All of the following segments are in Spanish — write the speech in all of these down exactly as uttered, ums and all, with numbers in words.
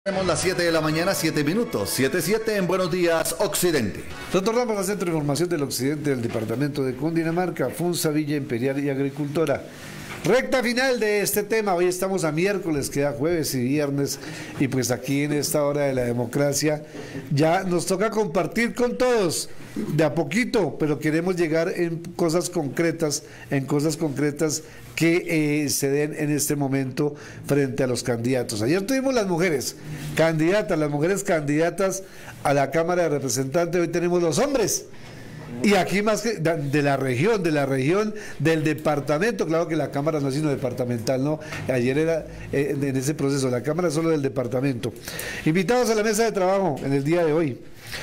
Tenemos las siete de la mañana, siete minutos, siete siete en Buenos Días Occidente. Retornamos al Centro de Información del Occidente del Departamento de Cundinamarca, Funza, Villa Imperial y Agricultora. Recta final de este tema, hoy estamos a miércoles, queda jueves y viernes, y pues aquí en esta hora de la democracia ya nos toca compartir con todos, de a poquito, pero queremos llegar en cosas concretas, en cosas concretas que eh, se den en este momento frente a los candidatos. Ayer tuvimos las mujeres candidatas, las mujeres candidatas a la Cámara de Representantes, hoy tenemos los hombres. Y aquí más que de la región, de la región, del departamento, claro que la Cámara no es sino departamental, ¿no? Ayer era eh, en ese proceso, la Cámara es solo del departamento. Invitados a la mesa de trabajo en el día de hoy,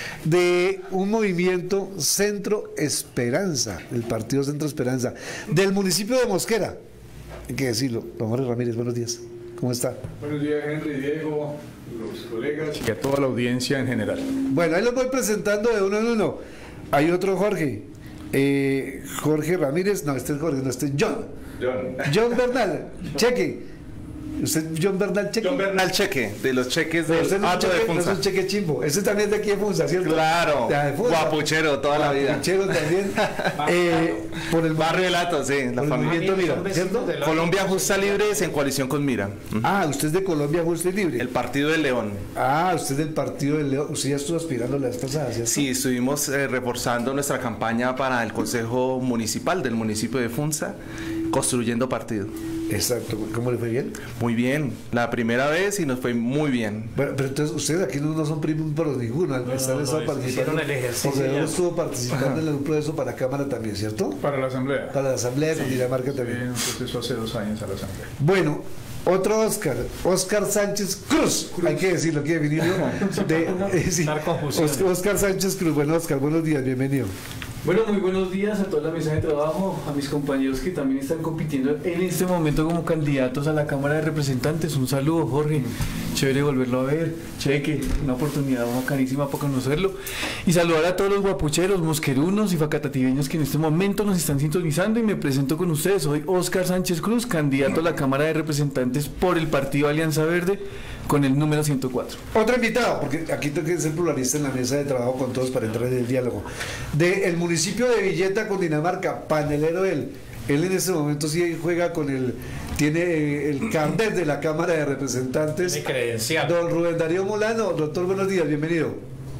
de un movimiento Centro Esperanza, el Partido Centro Esperanza, del municipio de Mosquera, hay que decirlo. Don Jorge Ramírez, buenos días, ¿cómo está? Buenos días, Henry, Diego, los colegas y a toda la audiencia en general. Bueno, ahí los voy presentando de uno en uno. Hay otro Jorge, eh, Jorge Ramírez, no, este es Jorge, no, este es John. John. John Bernal, cheque. ¿Usted John Bernal Cheque? John Bernal Cheque, de los cheques del Hato de Funza. No es un cheque chimbo, ese también es de aquí de Funza, ¿cierto? Claro, de guapuchero toda la vida. Guapuchero también. eh, por el barrio del Hato, sí, la familia. Mira, ¿cierto? Colombia Justa Libres en coalición con Mira. Ah, usted es de Colombia Justa y Libre. El Partido del León. Ah, usted es del Partido del León. Usted ya estuvo aspirando la vez pasada, ¿cierto? Sí, estuvimos eh, reforzando nuestra campaña para el Consejo Municipal del municipio de Funza, construyendo partido. Exacto, ¿cómo le fue bien? Muy bien, la primera vez y nos fue muy bien. Bueno, pero entonces ustedes aquí no, no son primos pero ninguno, al estar no, no, participando, el ejercicio porque ya. estuvo participando en un proceso para Cámara también, ¿cierto? Para la Asamblea. Para la Asamblea de Cundinamarca Sí, también. un proceso hace dos años a la Asamblea. Bueno, otro Oscar, Oscar Sánchez Cruz, Cruz. Hay que decirlo, hay que definirlo. De, eh, sí. Oscar, Oscar Sánchez Cruz, bueno Oscar, buenos días, bienvenido. Bueno, muy buenos días a toda la mesa de trabajo, a mis compañeros que también están compitiendo en este momento como candidatos a la Cámara de Representantes. Un saludo, Jorge, chévere volverlo a ver, cheque, una oportunidad bacanísima para conocerlo. Y saludar a todos los guapucheros, mosquerunos y facatativeños que en este momento nos están sintonizando, y me presento con ustedes. Soy Oscar Sánchez Cruz, candidato a la Cámara de Representantes por el Partido Alianza Verde, con el número ciento cuatro. Otro invitado, porque aquí tengo que ser pluralista en la mesa de trabajo con todos para entrar en el diálogo. Del municipio de Villeta, Cundinamarca, panelero él. Él en este momento sí juega con el, tiene el carnet de la Cámara de Representantes. Tiene credencial. Don Rubén Darío Molano, doctor, buenos días, bienvenido.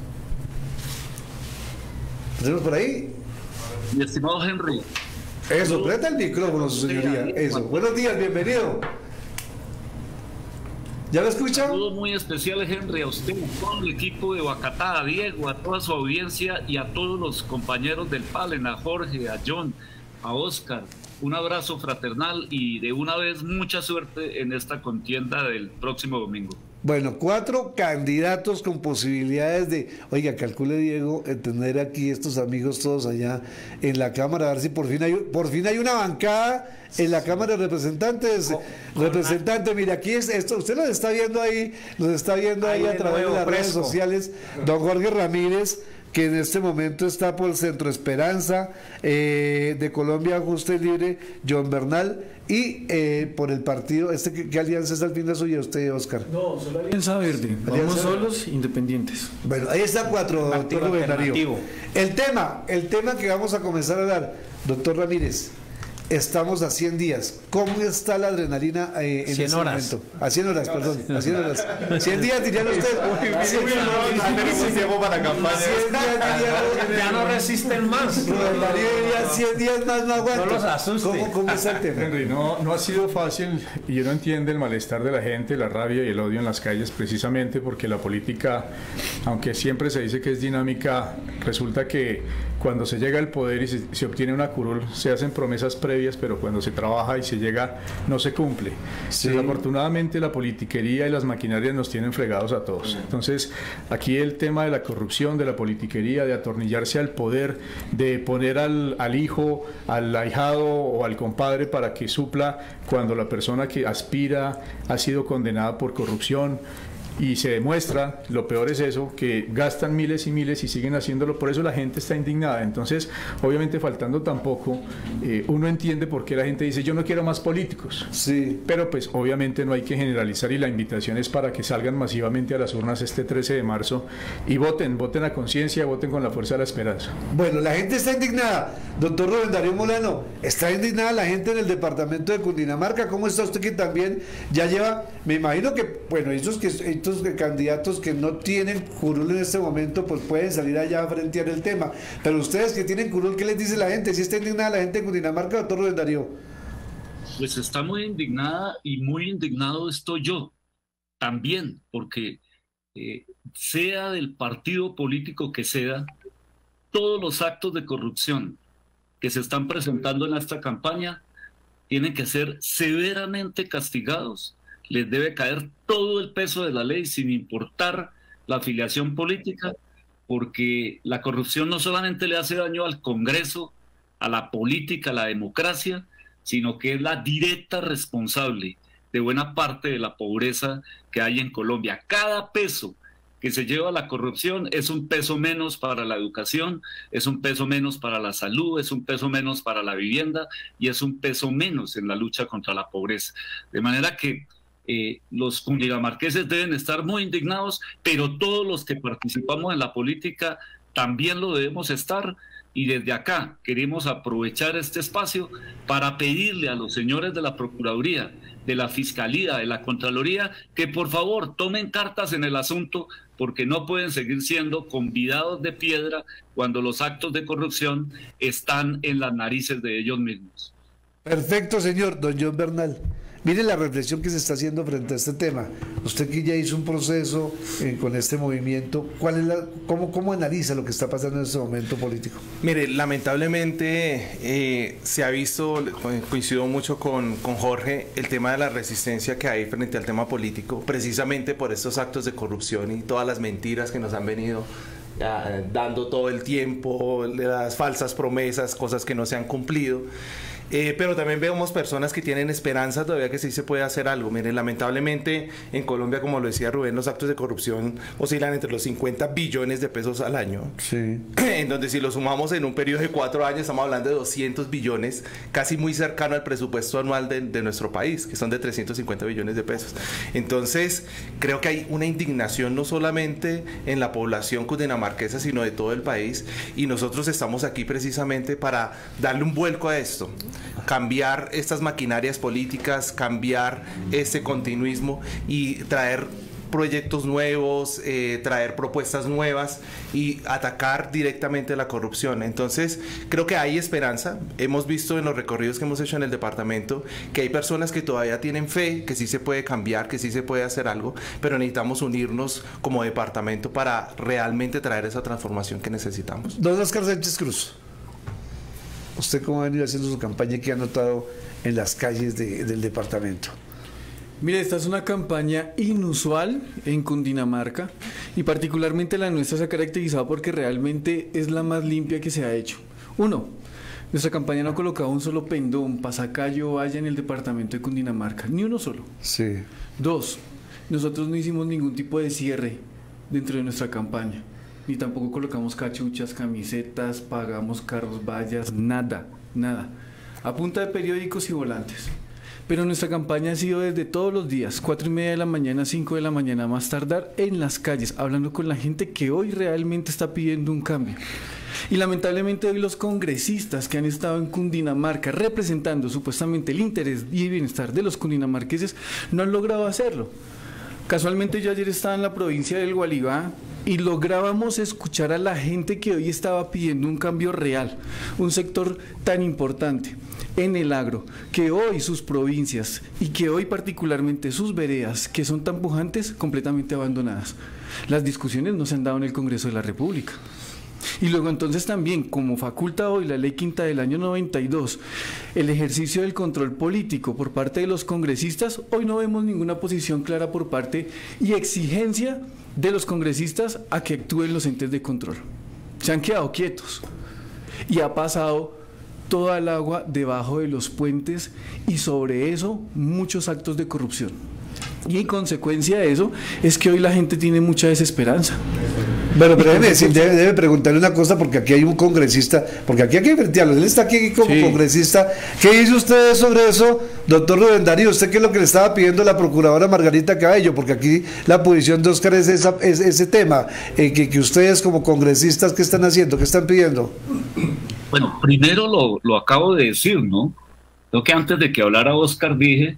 ¿Tenemos por ahí? Mi estimado Henry. Eso, presta el micrófono, su señoría. Eso, buenos días, bienvenido. ¿Ya lo escuchan? Un saludo muy especial, Henry, a usted, a todo el equipo de Bacatá, a Diego, a toda su audiencia y a todos los compañeros del Palen, a Jorge, a John, a Oscar. Un abrazo fraternal y de una vez mucha suerte en esta contienda del próximo domingo. Bueno, cuatro candidatos con posibilidades de, oiga, calcule Diego, eh, tener aquí estos amigos todos allá en la Cámara, a ver si por fin hay, por fin hay una bancada en la Cámara de Representantes. Con, Representante, con mire, aquí es esto, usted los está viendo ahí, los está viendo ahí, ahí a través de las fresco. redes sociales, don Jorge Ramírez, que en este momento está por Centro Esperanza, eh, de Colombia Justa y Libre, John Bernal, y eh, por el partido, este ¿qué, qué alianza es al fin de suya usted, Oscar? No, solo Alianza Verde, vamos alianza solos, independientes. Bueno, ahí está cuatro, doctor Rubén Darío. El tema, el tema que vamos a comenzar a hablar, doctor Ramírez. Estamos a cien días. ¿Cómo está la adrenalina eh, en este momento? A cien horas, perdón. A cien horas. cien días dirían ustedes. Tenemos tiempo para campaña. Ya no resisten más. cien días más no aguanto. No los asuste. ¿Cómo, cómo está el tema? Henry, no, no ha sido fácil, y uno entiende el malestar de la gente, la rabia y el odio en las calles, precisamente porque la política, aunque siempre se dice que es dinámica, resulta que cuando se llega al poder y se, se obtiene una curul, se hacen promesas previas, pero cuando se trabaja y se llega, no se cumple. Sí. Desafortunadamente la politiquería y las maquinarias nos tienen fregados a todos. Entonces, aquí el tema de la corrupción, de la politiquería, de atornillarse al poder, de poner al, al hijo, al ahijado o al compadre para que supla cuando la persona que aspira ha sido condenada por corrupción. y se demuestra, lo peor es eso, que gastan miles y miles y siguen haciéndolo, por eso la gente está indignada. Entonces, obviamente faltando tampoco, eh, uno entiende por qué la gente dice yo no quiero más políticos, Sí. pero pues obviamente no hay que generalizar y la invitación es para que salgan masivamente a las urnas este trece de marzo y voten, voten a conciencia, voten con la fuerza de la esperanza. Bueno, la gente está indignada. Doctor Rubén Darío Molano, ¿está indignada la gente en el departamento de Cundinamarca? ¿Cómo está usted que también ya lleva, me imagino que, bueno, esos que estos candidatos que no tienen curul en este momento, pues pueden salir allá a frentear el tema, pero ustedes que tienen curul, ¿qué les dice la gente? ¿Si está indignada la gente de Cundinamarca, doctor Rubén Darío? Pues está muy indignada y muy indignado estoy yo también, porque eh, sea del partido político que sea, todos los actos de corrupción que se están presentando en esta campaña tienen que ser severamente castigados. Les debe caer todo el peso de la ley sin importar la afiliación política, porque la corrupción no solamente le hace daño al Congreso, a la política, a la democracia, sino que es la directa responsable de buena parte de la pobreza que hay en Colombia. Cada peso que se lleva la corrupción es un peso menos para la educación, es un peso menos para la salud, es un peso menos para la vivienda y es un peso menos en la lucha contra la pobreza. De manera que eh, los cundinamarqueses deben estar muy indignados, pero todos los que participamos en la política también lo debemos estar. Y desde acá queremos aprovechar este espacio para pedirle a los señores de la Procuraduría, de la Fiscalía, de la Contraloría, que por favor tomen cartas en el asunto, porque no pueden seguir siendo convidados de piedra cuando los actos de corrupción están en las narices de ellos mismos. Perfecto, señor. Don John Bernal, mire la reflexión que se está haciendo frente a este tema. Usted que ya hizo un proceso eh, con este movimiento, ¿cuál es la, cómo, ¿cómo analiza lo que está pasando en este momento político? Mire, lamentablemente eh, se ha visto, coincido mucho con, con Jorge, el tema de la resistencia que hay frente al tema político, precisamente por estos actos de corrupción y todas las mentiras que nos han venido eh, dando todo el tiempo, las falsas promesas, cosas que no se han cumplido. Eh, pero también vemos personas que tienen esperanza todavía que sí se puede hacer algo. Miren, lamentablemente en Colombia, como lo decía Rubén, los actos de corrupción oscilan entre los cincuenta billones de pesos al año. Sí. En donde si lo sumamos en un periodo de cuatro años, estamos hablando de doscientos billones, casi muy cercano al presupuesto anual de, de nuestro país, que son de trescientos cincuenta billones de pesos. Entonces, creo que hay una indignación no solamente en la población cundinamarquesa, sino de todo el país, y nosotros estamos aquí precisamente para darle un vuelco a esto. Cambiar estas maquinarias políticas, cambiar ese continuismo y traer proyectos nuevos, eh, traer propuestas nuevas y atacar directamente la corrupción. Entonces, creo que hay esperanza. Hemos visto en los recorridos que hemos hecho en el departamento que hay personas que todavía tienen fe, que sí se puede cambiar, que sí se puede hacer algo, pero necesitamos unirnos como departamento para realmente traer esa transformación que necesitamos. Don Oscar Sánchez Cruz, ¿usted cómo ha venido haciendo su campaña que ha notado en las calles de, del departamento? Mire, esta es una campaña inusual en Cundinamarca y particularmente la nuestra se ha caracterizado porque realmente es la más limpia que se ha hecho. Uno, nuestra campaña no ha colocado un solo pendón, pasacalle o valla en el departamento de Cundinamarca, ni uno solo. Sí. Dos, nosotros no hicimos ningún tipo de cierre dentro de nuestra campaña. Ni tampoco colocamos cachuchas, camisetas, pagamos carros, vallas, nada, nada. A punta de periódicos y volantes. Pero nuestra campaña ha sido desde todos los días, cuatro y media de la mañana, cinco de la mañana, más tardar en las calles, hablando con la gente que hoy realmente está pidiendo un cambio. Y lamentablemente hoy los congresistas que han estado en Cundinamarca representando supuestamente el interés y el bienestar de los cundinamarqueses no han logrado hacerlo. Casualmente yo ayer estaba en la provincia del Gualibá y lográbamos escuchar a la gente que hoy estaba pidiendo un cambio real, un sector tan importante en el agro, que hoy sus provincias y que hoy particularmente sus veredas, que son tan pujantes, completamente abandonadas. Las discusiones no se han dado en el Congreso de la República. Y luego entonces también, como faculta hoy la ley quinta del año noventa y dos, el ejercicio del control político por parte de los congresistas, hoy no vemos ninguna posición clara por parte y exigencia de los congresistas a que actúen los entes de control. Se han quedado quietos y ha pasado toda el agua debajo de los puentes y sobre eso muchos actos de corrupción. Y en consecuencia de eso es que hoy la gente tiene mucha desesperanza. Bueno, pero debe, decir, debe, debe preguntarle una cosa, porque aquí hay un congresista, porque aquí hay que invertirlo, él está aquí como sí. congresista. ¿Qué dice usted sobre eso, doctor Rubén Darío? ¿Usted qué es lo que le estaba pidiendo la procuradora Margarita Cabello? Porque aquí la posición de Óscar es, esa, es ese tema, eh, que, que ustedes como congresistas, ¿qué están haciendo? ¿Qué están pidiendo? Bueno, primero lo, lo acabo de decir, ¿no? Creo que antes de que hablara Óscar dije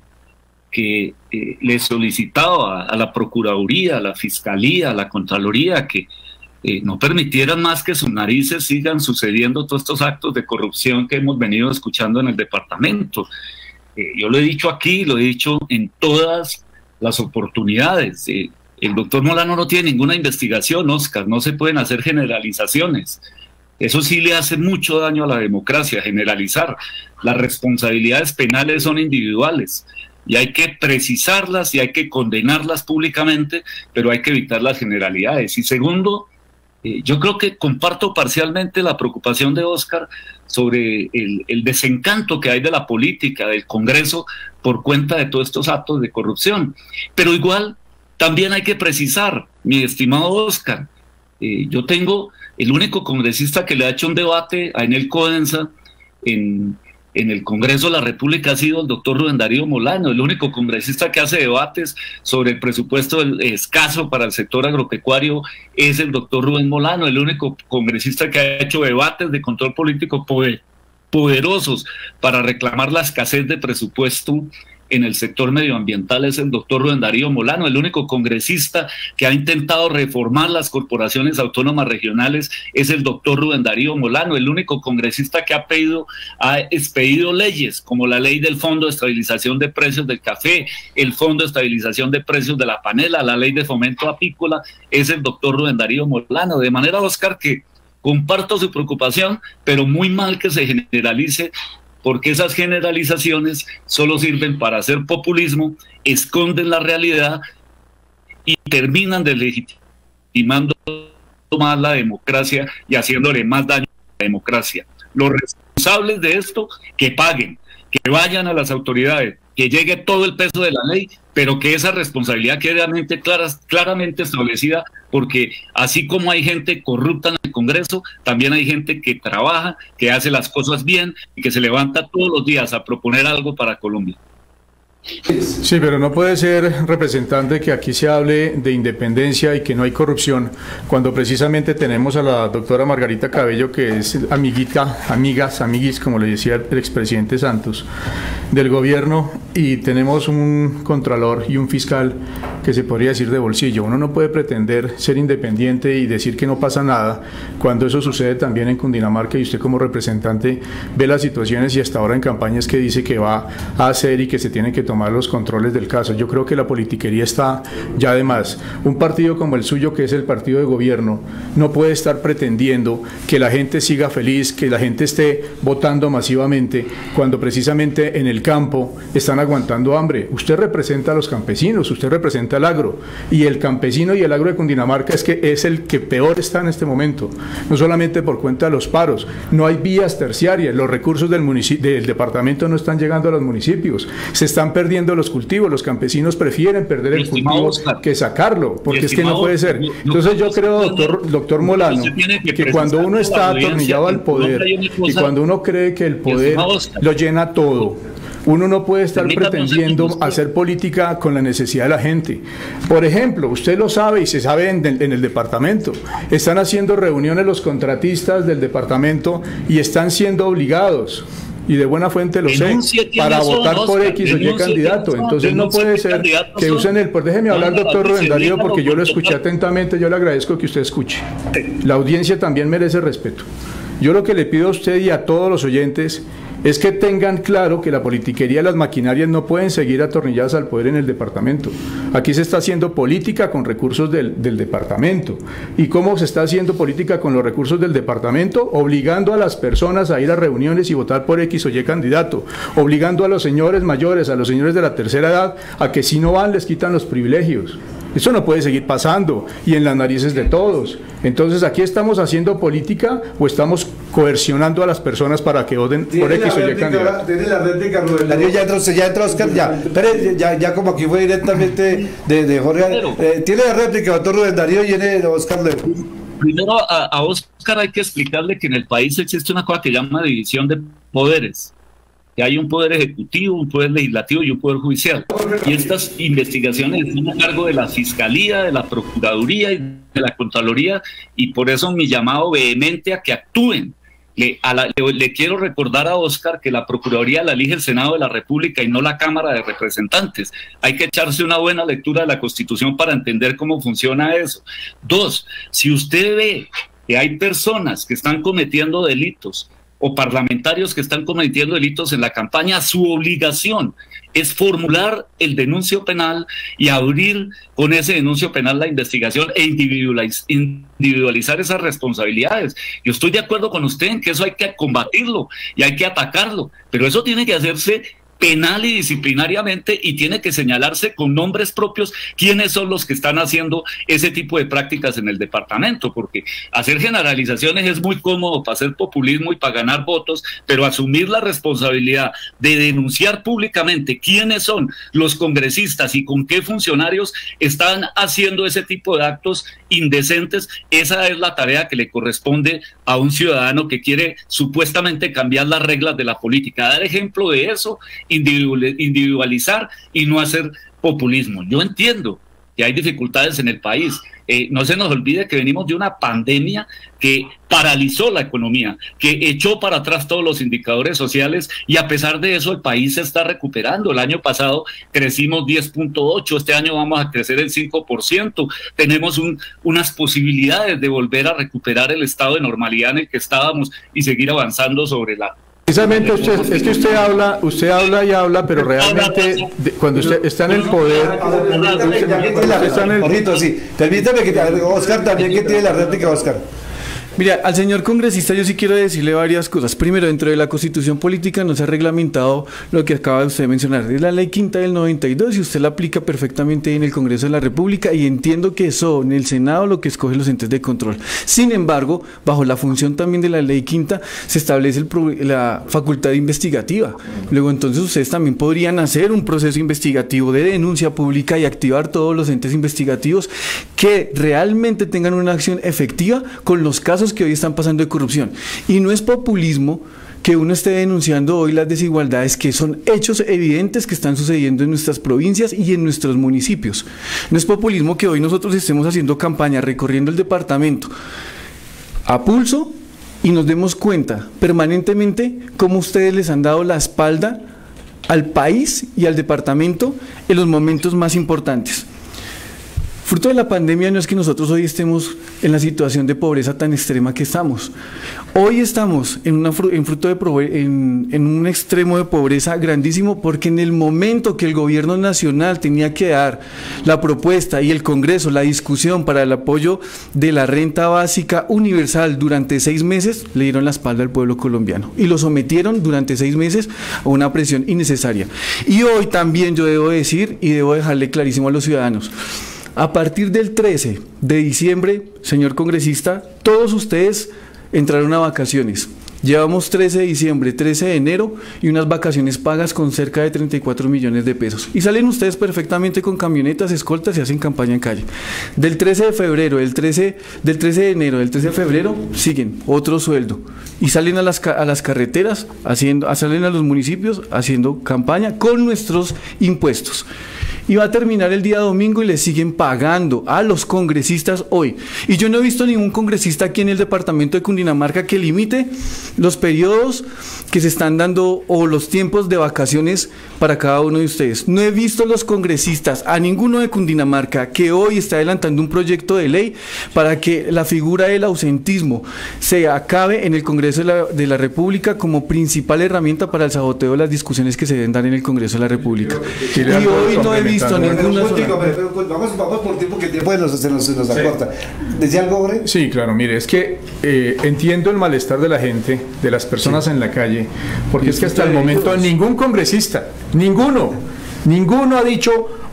que eh, le solicitaba a, a la Procuraduría, a la Fiscalía, a la Contraloría que eh, no permitieran más que sus narices sigan sucediendo todos estos actos de corrupción que hemos venido escuchando en el departamento. Eh, yo lo he dicho aquí, lo he dicho en todas las oportunidades. Eh, el doctor Molano no tiene ninguna investigación, Óscar, no se pueden hacer generalizaciones. Eso sí le hace mucho daño a la democracia, generalizar. Las responsabilidades penales son individuales y hay que precisarlas y hay que condenarlas públicamente, pero hay que evitar las generalidades. Y segundo, eh, yo creo que comparto parcialmente la preocupación de Óscar sobre el, el desencanto que hay de la política, del Congreso, por cuenta de todos estos actos de corrupción. Pero igual, también hay que precisar, mi estimado Óscar, eh, yo tengo el único congresista que le ha hecho un debate a Enel Codensa en, en el Congreso de la República ha sido el doctor Rubén Darío Molano, el único congresista que hace debates sobre el presupuesto escaso para el sector agropecuario es el doctor Rubén Molano, el único congresista que ha hecho debates de control político poder, poderosos para reclamar la escasez de presupuesto en el sector medioambiental es el doctor Rubén Darío Molano, el único congresista que ha intentado reformar las corporaciones autónomas regionales es el doctor Rubén Darío Molano, el único congresista que ha pedido, ha expedido leyes como la ley del Fondo de Estabilización de Precios del Café, el Fondo de Estabilización de Precios de la Panela, la ley de fomento apícola, es el doctor Rubén Darío Molano. De manera, Óscar, que comparto su preocupación, pero muy mal que se generalice, porque esas generalizaciones solo sirven para hacer populismo, esconden la realidad y terminan deslegitimando más la democracia y haciéndole más daño a la democracia. Los responsables de esto, que paguen, que vayan a las autoridades, que llegue todo el peso de la ley, pero que esa responsabilidad quede claramente, claramente establecida, porque así como hay gente corrupta en el Congreso, también hay gente que trabaja, que hace las cosas bien y que se levanta todos los días a proponer algo para Colombia. Sí, pero no puede ser, representante, que aquí se hable de independencia y que no hay corrupción, cuando precisamente tenemos a la doctora Margarita Cabello, que es amiguita, amigas, amiguis, como le decía el expresidente Santos, del gobierno, y tenemos un contralor y un fiscal que se podría decir de bolsillo. Uno no puede pretender ser independiente y decir que no pasa nada cuando eso sucede también en Cundinamarca, y usted como representante ve las situaciones y hasta ahora en campañas que dice que va a hacer y que se tiene que tomar los controles del caso. Yo creo que la politiquería está ya de más. Un partido como el suyo, que es el partido de gobierno, no puede estar pretendiendo que la gente siga feliz, que la gente esté votando masivamente, cuando precisamente en el campo están aguantando hambre. Usted representa a los campesinos, usted representa al agro, y el campesino y el agro de Cundinamarca es que es el que peor está en este momento, no solamente por cuenta de los paros, no hay vías terciarias, los recursos del, del departamento no están llegando a los municipios, se están perdiendo perdiendo los cultivos, los campesinos prefieren perder el cultivo que sacarlo, porque es que no puede ser. Entonces yo creo, doctor, doctor Molano, que cuando uno está atornillado al poder y cuando uno cree que el poder lo llena todo, uno no puede estar pretendiendo hacer política con la necesidad de la gente. Por ejemplo, usted lo sabe y se sabe en, en el departamento, están haciendo reuniones los contratistas del departamento y están siendo obligados, y de buena fuente lo sé, para votar por X o Y candidato. Entonces no puede ser que usen el... Pues déjeme hablar, doctor Rubén Darío, porque yo lo escuché atentamente, yo le agradezco que usted escuche. La audiencia también merece respeto. Yo lo que le pido a usted y a todos los oyentes es que tengan claro que la politiquería y las maquinarias no pueden seguir atornilladas al poder en el departamento. Aquí se está haciendo política con recursos del, del departamento. ¿Y cómo se está haciendo política con los recursos del departamento? Obligando a las personas a ir a reuniones y votar por X o Y candidato, obligando a los señores mayores, a los señores de la tercera edad, a que si no van les quitan los privilegios. Eso no puede seguir pasando y en las narices de todos. Entonces, ¿aquí estamos haciendo política o estamos coercionando a las personas para que voten por X o Y candidato? Tiene la réplica, Rubén Darío, ya entró, ya entró Oscar, ya. Pero ya, ya como aquí fue directamente de, de Jorge. Eh, tiene la réplica, doctor Rubén Darío, y viene Oscar Leo. Primero, a, a Oscar hay que explicarle que en el país existe una cosa que llama división de poderes. Que hay un poder ejecutivo, un poder legislativo y un poder judicial. Y estas investigaciones están a cargo de la Fiscalía, de la Procuraduría y de la Contraloría, y por eso mi llamado vehemente a que actúen. Le, a la, le, le quiero recordar a Oscar que la Procuraduría la elige el Senado de la República y no la Cámara de Representantes. Hay que echarse una buena lectura de la Constitución para entender cómo funciona eso. Dos, si usted ve que hay personas que están cometiendo delitos o parlamentarios que están cometiendo delitos en la campaña, su obligación es formular el denuncio penal y abrir con ese denuncio penal la investigación e individualizar esas responsabilidades. Yo estoy de acuerdo con usted en que eso hay que combatirlo y hay que atacarlo, pero eso tiene que hacerse penal y disciplinariamente, y tiene que señalarse con nombres propios quiénes son los que están haciendo ese tipo de prácticas en el departamento, porque hacer generalizaciones es muy cómodo para hacer populismo y para ganar votos, pero asumir la responsabilidad de denunciar públicamente quiénes son los congresistas y con qué funcionarios están haciendo ese tipo de actos indecentes, esa es la tarea que le corresponde a un ciudadano que quiere supuestamente cambiar las reglas de la política. Dar ejemplo de eso, individualizar y no hacer populismo. Yo entiendo que hay dificultades en el país. Eh, no se nos olvide que venimos de una pandemia que paralizó la economía, que echó para atrás todos los indicadores sociales, y a pesar de eso el país se está recuperando. El año pasado crecimos diez punto ocho, este año vamos a crecer el cinco por ciento. Tenemos un, unas posibilidades de volver a recuperar el estado de normalidad en el que estábamos y seguir avanzando sobre la... Precisamente usted, es que usted habla, usted habla y habla, pero realmente de, cuando usted está en el poder, está en el... sí. Permítame que Oscar también, que tiene la réplica, Oscar. Mira, al señor congresista yo sí quiero decirle varias cosas. Primero, dentro de la Constitución política no se ha reglamentado lo que acaba de usted mencionar. Es la ley quinta del noventa y dos y usted la aplica perfectamente en el Congreso de la República, y entiendo que son el Senado lo que escoge los entes de control. Sin embargo, bajo la función también de la ley quinta se establece el, la facultad investigativa. Luego entonces ustedes también podrían hacer un proceso investigativo de denuncia pública y activar todos los entes investigativos que realmente tengan una acción efectiva con los casos que hoy están pasando de corrupción. Y no es populismo que uno esté denunciando hoy las desigualdades, que son hechos evidentes que están sucediendo en nuestras provincias y en nuestros municipios. No es populismo que hoy nosotros estemos haciendo campaña, recorriendo el departamento a pulso, y nos demos cuenta permanentemente cómo ustedes les han dado la espalda al país y al departamento en los momentos más importantes. Fruto de la pandemia no es que nosotros hoy estemos en la situación de pobreza tan extrema que estamos. Hoy estamos en, una, en, fruto de, en, en un extremo de pobreza grandísimo, porque en el momento que el gobierno nacional tenía que dar la propuesta y el Congreso la discusión para el apoyo de la renta básica universal durante seis meses, le dieron la espalda al pueblo colombiano y lo sometieron durante seis meses a una presión innecesaria. Y hoy también yo debo decir y debo dejarle clarísimo a los ciudadanos: a partir del trece de diciembre, señor congresista, todos ustedes entraron a vacaciones. Llevamos trece de diciembre, trece de enero y unas vacaciones pagas con cerca de treinta y cuatro millones de pesos. Y salen ustedes perfectamente con camionetas, escoltas y hacen campaña en calle. Del trece de febrero, del trece, del trece de enero, del trece de febrero, siguen otro sueldo. Y salen a las, a las carreteras, haciendo, salen a los municipios haciendo campaña con nuestros impuestos. Y va a terminar el día domingo y le siguen pagando a los congresistas hoy. Y yo no he visto ningún congresista aquí en el departamento de Cundinamarca que limite los periodos que se están dando o los tiempos de vacaciones para cada uno de ustedes. No he visto los congresistas, a ninguno de Cundinamarca, que hoy está adelantando un proyecto de ley para que la figura del ausentismo se acabe en el Congreso de la, de la República como principal herramienta para el saboteo de las discusiones que se deben dar en el Congreso de la República. Y hoy no he visto Vamos, vamos por tiempo, que tiempo nos, se, nos, se nos acorta. ¿Decía algo, Jorge? Sí, claro, mire, es que eh, entiendo el malestar de la gente, de las personas sí. en la calle, porque es que hasta el momento ningún congresista, ninguno, ninguno ha dicho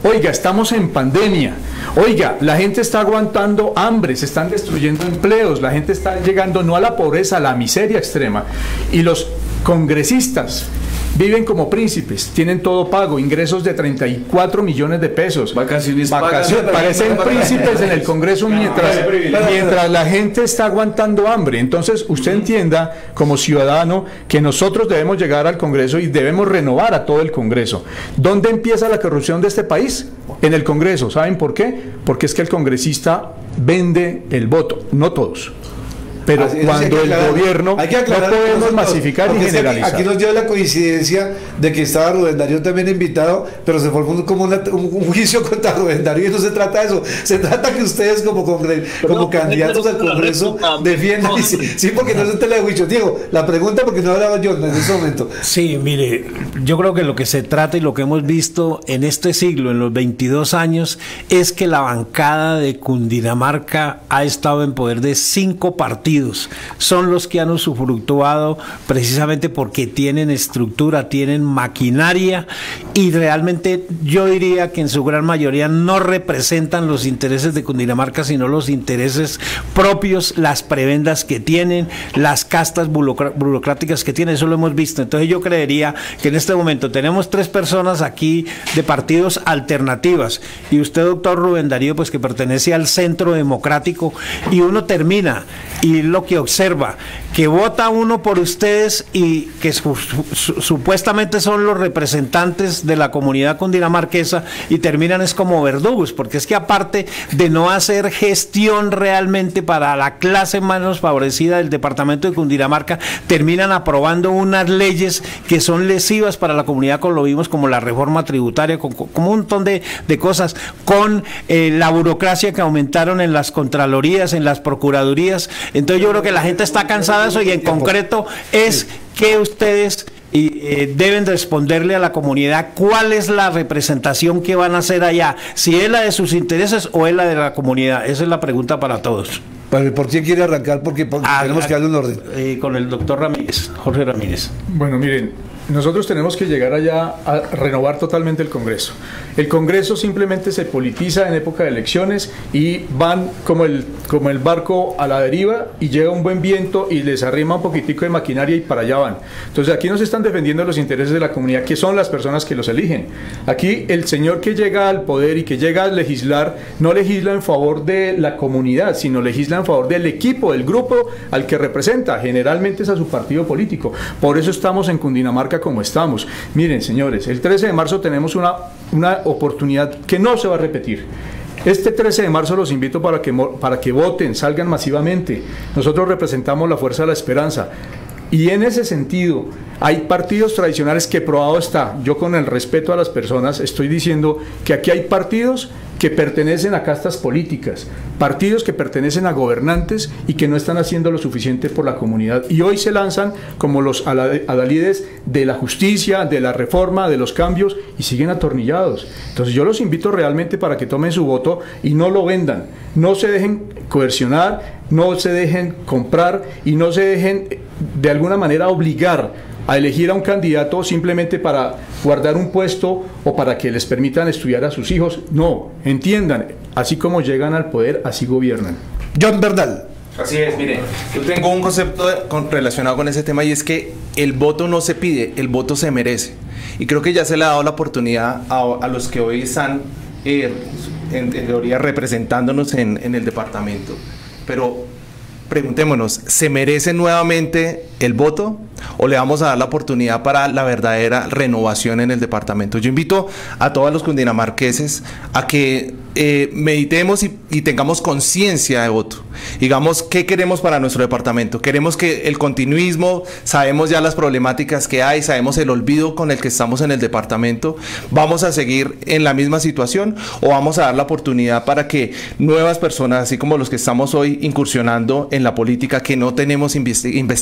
Oiga, estamos en pandemia. Oiga, la gente está aguantando hambre, se están destruyendo empleos, la gente está llegando no a la pobreza, a la miseria extrema. Y los congresistas viven como príncipes, tienen todo pago, ingresos de treinta y cuatro millones de pesos. Vacaciones, Vacaciones parecen príncipes en el Congreso mientras, mientras la gente está aguantando hambre. Entonces, usted entienda como ciudadano que nosotros debemos llegar al Congreso y debemos renovar a todo el Congreso. ¿Dónde empieza la corrupción de este país? En el Congreso. ¿Saben por qué? Porque es que el congresista vende el voto, no todos. Pero Así, cuando el aclarar, gobierno hay que aclarar, no podemos nosotros, masificar y generalizar. Aquí, aquí nos dio la coincidencia de que estaba Rubén Darío también invitado, pero se formó como una, un, un juicio contra Rubén Darío y no se trata de eso. Se trata que ustedes como, congre, como candidatos al Congreso defiendan. Y, sí, porque no es un telejuicio. Diego, la pregunta porque no hablaba yo en ese momento. Sí, mire, yo creo que lo que se trata y lo que hemos visto en este siglo, en los veintidós años, es que la bancada de Cundinamarca ha estado en poder de cinco partidos. Son los que han usufructuado precisamente porque tienen estructura, tienen maquinaria y realmente yo diría que en su gran mayoría no representan los intereses de Cundinamarca, sino los intereses propios, las prebendas que tienen, las castas burocráticas que tienen, eso lo hemos visto. Entonces yo creería que en este momento tenemos tres personas aquí de partidos alternativas y usted, doctor Rubén Darío, pues que pertenece al Centro Democrático, y uno termina y lo que observa, que vota uno por ustedes y que su, su, supuestamente son los representantes de la comunidad cundinamarquesa y terminan es como verdugos, porque es que aparte de no hacer gestión realmente para la clase menos favorecida del departamento de Cundinamarca, terminan aprobando unas leyes que son lesivas para la comunidad, como lo vimos, como la reforma tributaria, con, con un montón de, de cosas, con eh, la burocracia que aumentaron en las contralorías, en las procuradurías. Entonces yo creo que la gente está cansada de eso y en concreto es que ustedes y, eh, deben responderle a la comunidad cuál es la representación que van a hacer allá, si es la de sus intereses o es la de la comunidad. Esa es la pregunta para todos. ¿Por quién quiere arrancar? Porque, porque ah, tenemos que darle un orden. Eh, con el doctor Ramírez, Jorge Ramírez. Bueno, miren, nosotros tenemos que llegar allá a renovar totalmente el Congreso. El Congreso simplemente se politiza en época de elecciones y van como el, como el barco a la deriva y llega un buen viento y les arrima un poquitico de maquinaria y para allá van. Entonces aquí no se están defendiendo los intereses de la comunidad, que son las personas que los eligen. Aquí el señor que llega al poder y que llega a legislar, no legisla en favor de la comunidad, sino legisla en favor del equipo, del grupo al que representa. Generalmente es a su partido político. Por eso estamos en Cundinamarca como estamos. Miren, señores, el trece de marzo tenemos una, una oportunidad que no se va a repetir. Este trece de marzo los invito para que, para que voten, salgan masivamente. Nosotros representamos la Fuerza de la Esperanza. Y en ese sentido, hay partidos tradicionales que probado está. Yo, con el respeto a las personas, estoy diciendo que aquí hay partidos que pertenecen a castas políticas, partidos que pertenecen a gobernantes y que no están haciendo lo suficiente por la comunidad. Y hoy se lanzan como los adalides de la justicia, de la reforma, de los cambios, y siguen atornillados. Entonces yo los invito realmente para que tomen su voto y no lo vendan. No se dejen coercionar, no se dejen comprar y no se dejen de alguna manera obligar a elegir a un candidato simplemente para guardar un puesto o para que les permitan estudiar a sus hijos. No, entiendan, así como llegan al poder, así gobiernan. John Bernal. Así es, mire, yo tengo un concepto de, con, relacionado con ese tema, y es que el voto no se pide, el voto se merece. Y creo que ya se le ha dado la oportunidad a, a los que hoy están eh, en, en teoría representándonos en, en el departamento. Pero preguntémonos, ¿se merece nuevamente el voto o le vamos a dar la oportunidad para la verdadera renovación en el departamento? Yo invito a todos los cundinamarqueses a que eh, meditemos y, y tengamos conciencia de voto. Digamos, ¿qué queremos para nuestro departamento? Queremos que el continuismo, sabemos ya las problemáticas que hay, sabemos el olvido con el que estamos en el departamento. ¿Vamos a seguir en la misma situación o vamos a dar la oportunidad para que nuevas personas, así como los que estamos hoy incursionando en la política, que no tenemos investigación,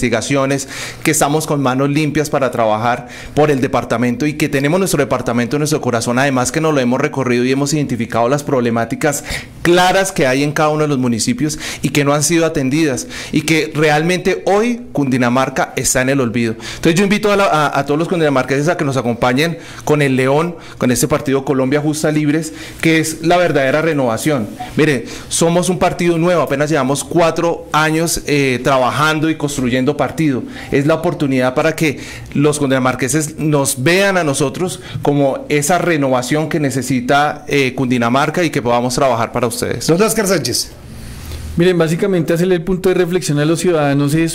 decisiones, que estamos con manos limpias para trabajar por el departamento y que tenemos nuestro departamento en nuestro corazón, además que nos lo hemos recorrido y hemos identificado las problemáticas claras que hay en cada uno de los municipios y que no han sido atendidas y que realmente hoy Cundinamarca está en el olvido. Entonces yo invito a, la, a, a todos los cundinamarqueses a que nos acompañen con el León, con este partido Colombia Justa Libres, que es la verdadera renovación. Mire, somos un partido nuevo, apenas llevamos cuatro años eh, trabajando y construyendo partido. Es la oportunidad para que los cundinamarqueses nos vean a nosotros como esa renovación que necesita eh, Cundinamarca y que podamos trabajar para ustedes. Don Oscar Sánchez. Miren, básicamente hacerle el punto de reflexión a los ciudadanos es: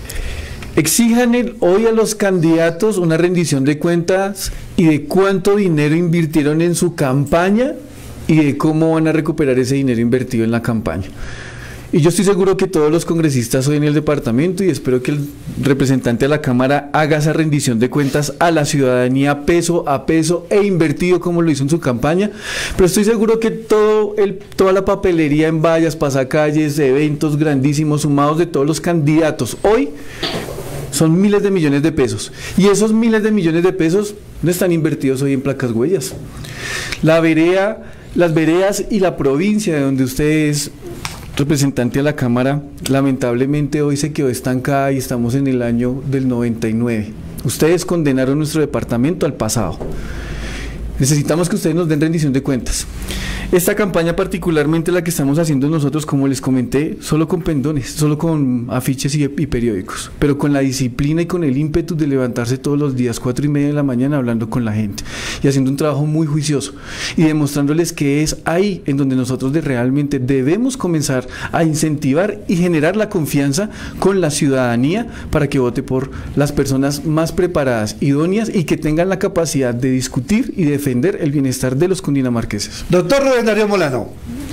exijan el, hoy a los candidatos una rendición de cuentas y de cuánto dinero invirtieron en su campaña y de cómo van a recuperar ese dinero invertido en la campaña. Y yo estoy seguro que todos los congresistas hoy en el departamento, y espero que el representante de la Cámara haga esa rendición de cuentas a la ciudadanía peso a peso e invertido como lo hizo en su campaña, pero estoy seguro que todo el, toda la papelería en vallas, pasacalles, eventos grandísimos sumados de todos los candidatos hoy son miles de millones de pesos, y esos miles de millones de pesos no están invertidos hoy en placas huellas. La vereda, las veredas y la provincia de donde usted es representante a la Cámara, lamentablemente hoy se quedó estancada y estamos en el año del noventa y nueve. Ustedes condenaron nuestro departamento al pasado. Necesitamos que ustedes nos den rendición de cuentas. Esta campaña, particularmente la que estamos haciendo nosotros, como les comenté, solo con pendones, solo con afiches y, y periódicos, pero con la disciplina y con el ímpetu de levantarse todos los días, cuatro y media de la mañana, hablando con la gente y haciendo un trabajo muy juicioso y demostrándoles que es ahí en donde nosotros de realmente debemos comenzar a incentivar y generar la confianza con la ciudadanía para que vote por las personas más preparadas, idóneas y que tengan la capacidad de discutir y defender el bienestar de los cundinamarqueses. Doctor Rubén Darío Molano.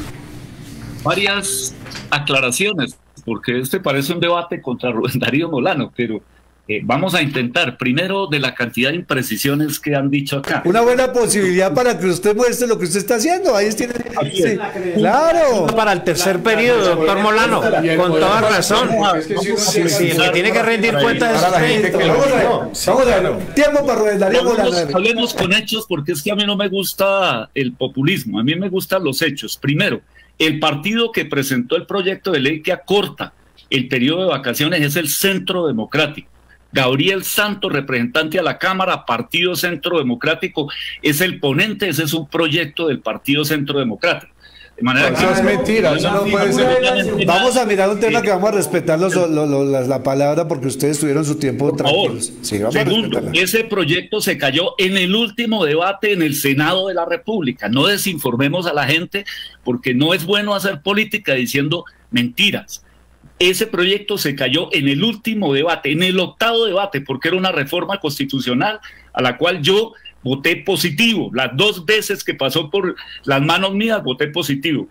Varias aclaraciones, porque este parece un debate contra Rubén Darío Molano, pero eh, vamos a intentar, primero, de la cantidad de imprecisiones que han dicho acá. Una buena posibilidad para que usted muestre lo que usted está haciendo. Ahí tiene. Sí, claro. Para el tercer periodo, doctor Molano, con toda razón. Sí, sí, el que tiene que rendir cuentas es usted. Vamos a ver. Tiempo para Rubén Darío Molano. Hablemos, hablemos con hechos, porque es que a mí no me gusta el populismo, a mí me gustan los hechos. Primero, el partido que presentó el proyecto de ley que acorta el periodo de vacaciones es el Centro Democrático. Gabriel Santos, representante a la Cámara, Partido Centro Democrático, es el ponente, ese es un proyecto del Partido Centro Democrático. De manera eso que, es mentira, eso no puede ser. Vamos a mirar un tema que vamos a respetar los, lo, lo, la, la palabra porque ustedes tuvieron su tiempo por favor. Sí, vamos Segundo, a ese proyecto se cayó en el último debate en el Senado de la República. No desinformemos a la gente porque no es bueno hacer política diciendo mentiras. Ese proyecto se cayó en el último debate, en el octavo debate, porque era una reforma constitucional a la cual yo voté positivo. Las dos veces que pasó por las manos mías, voté positivo.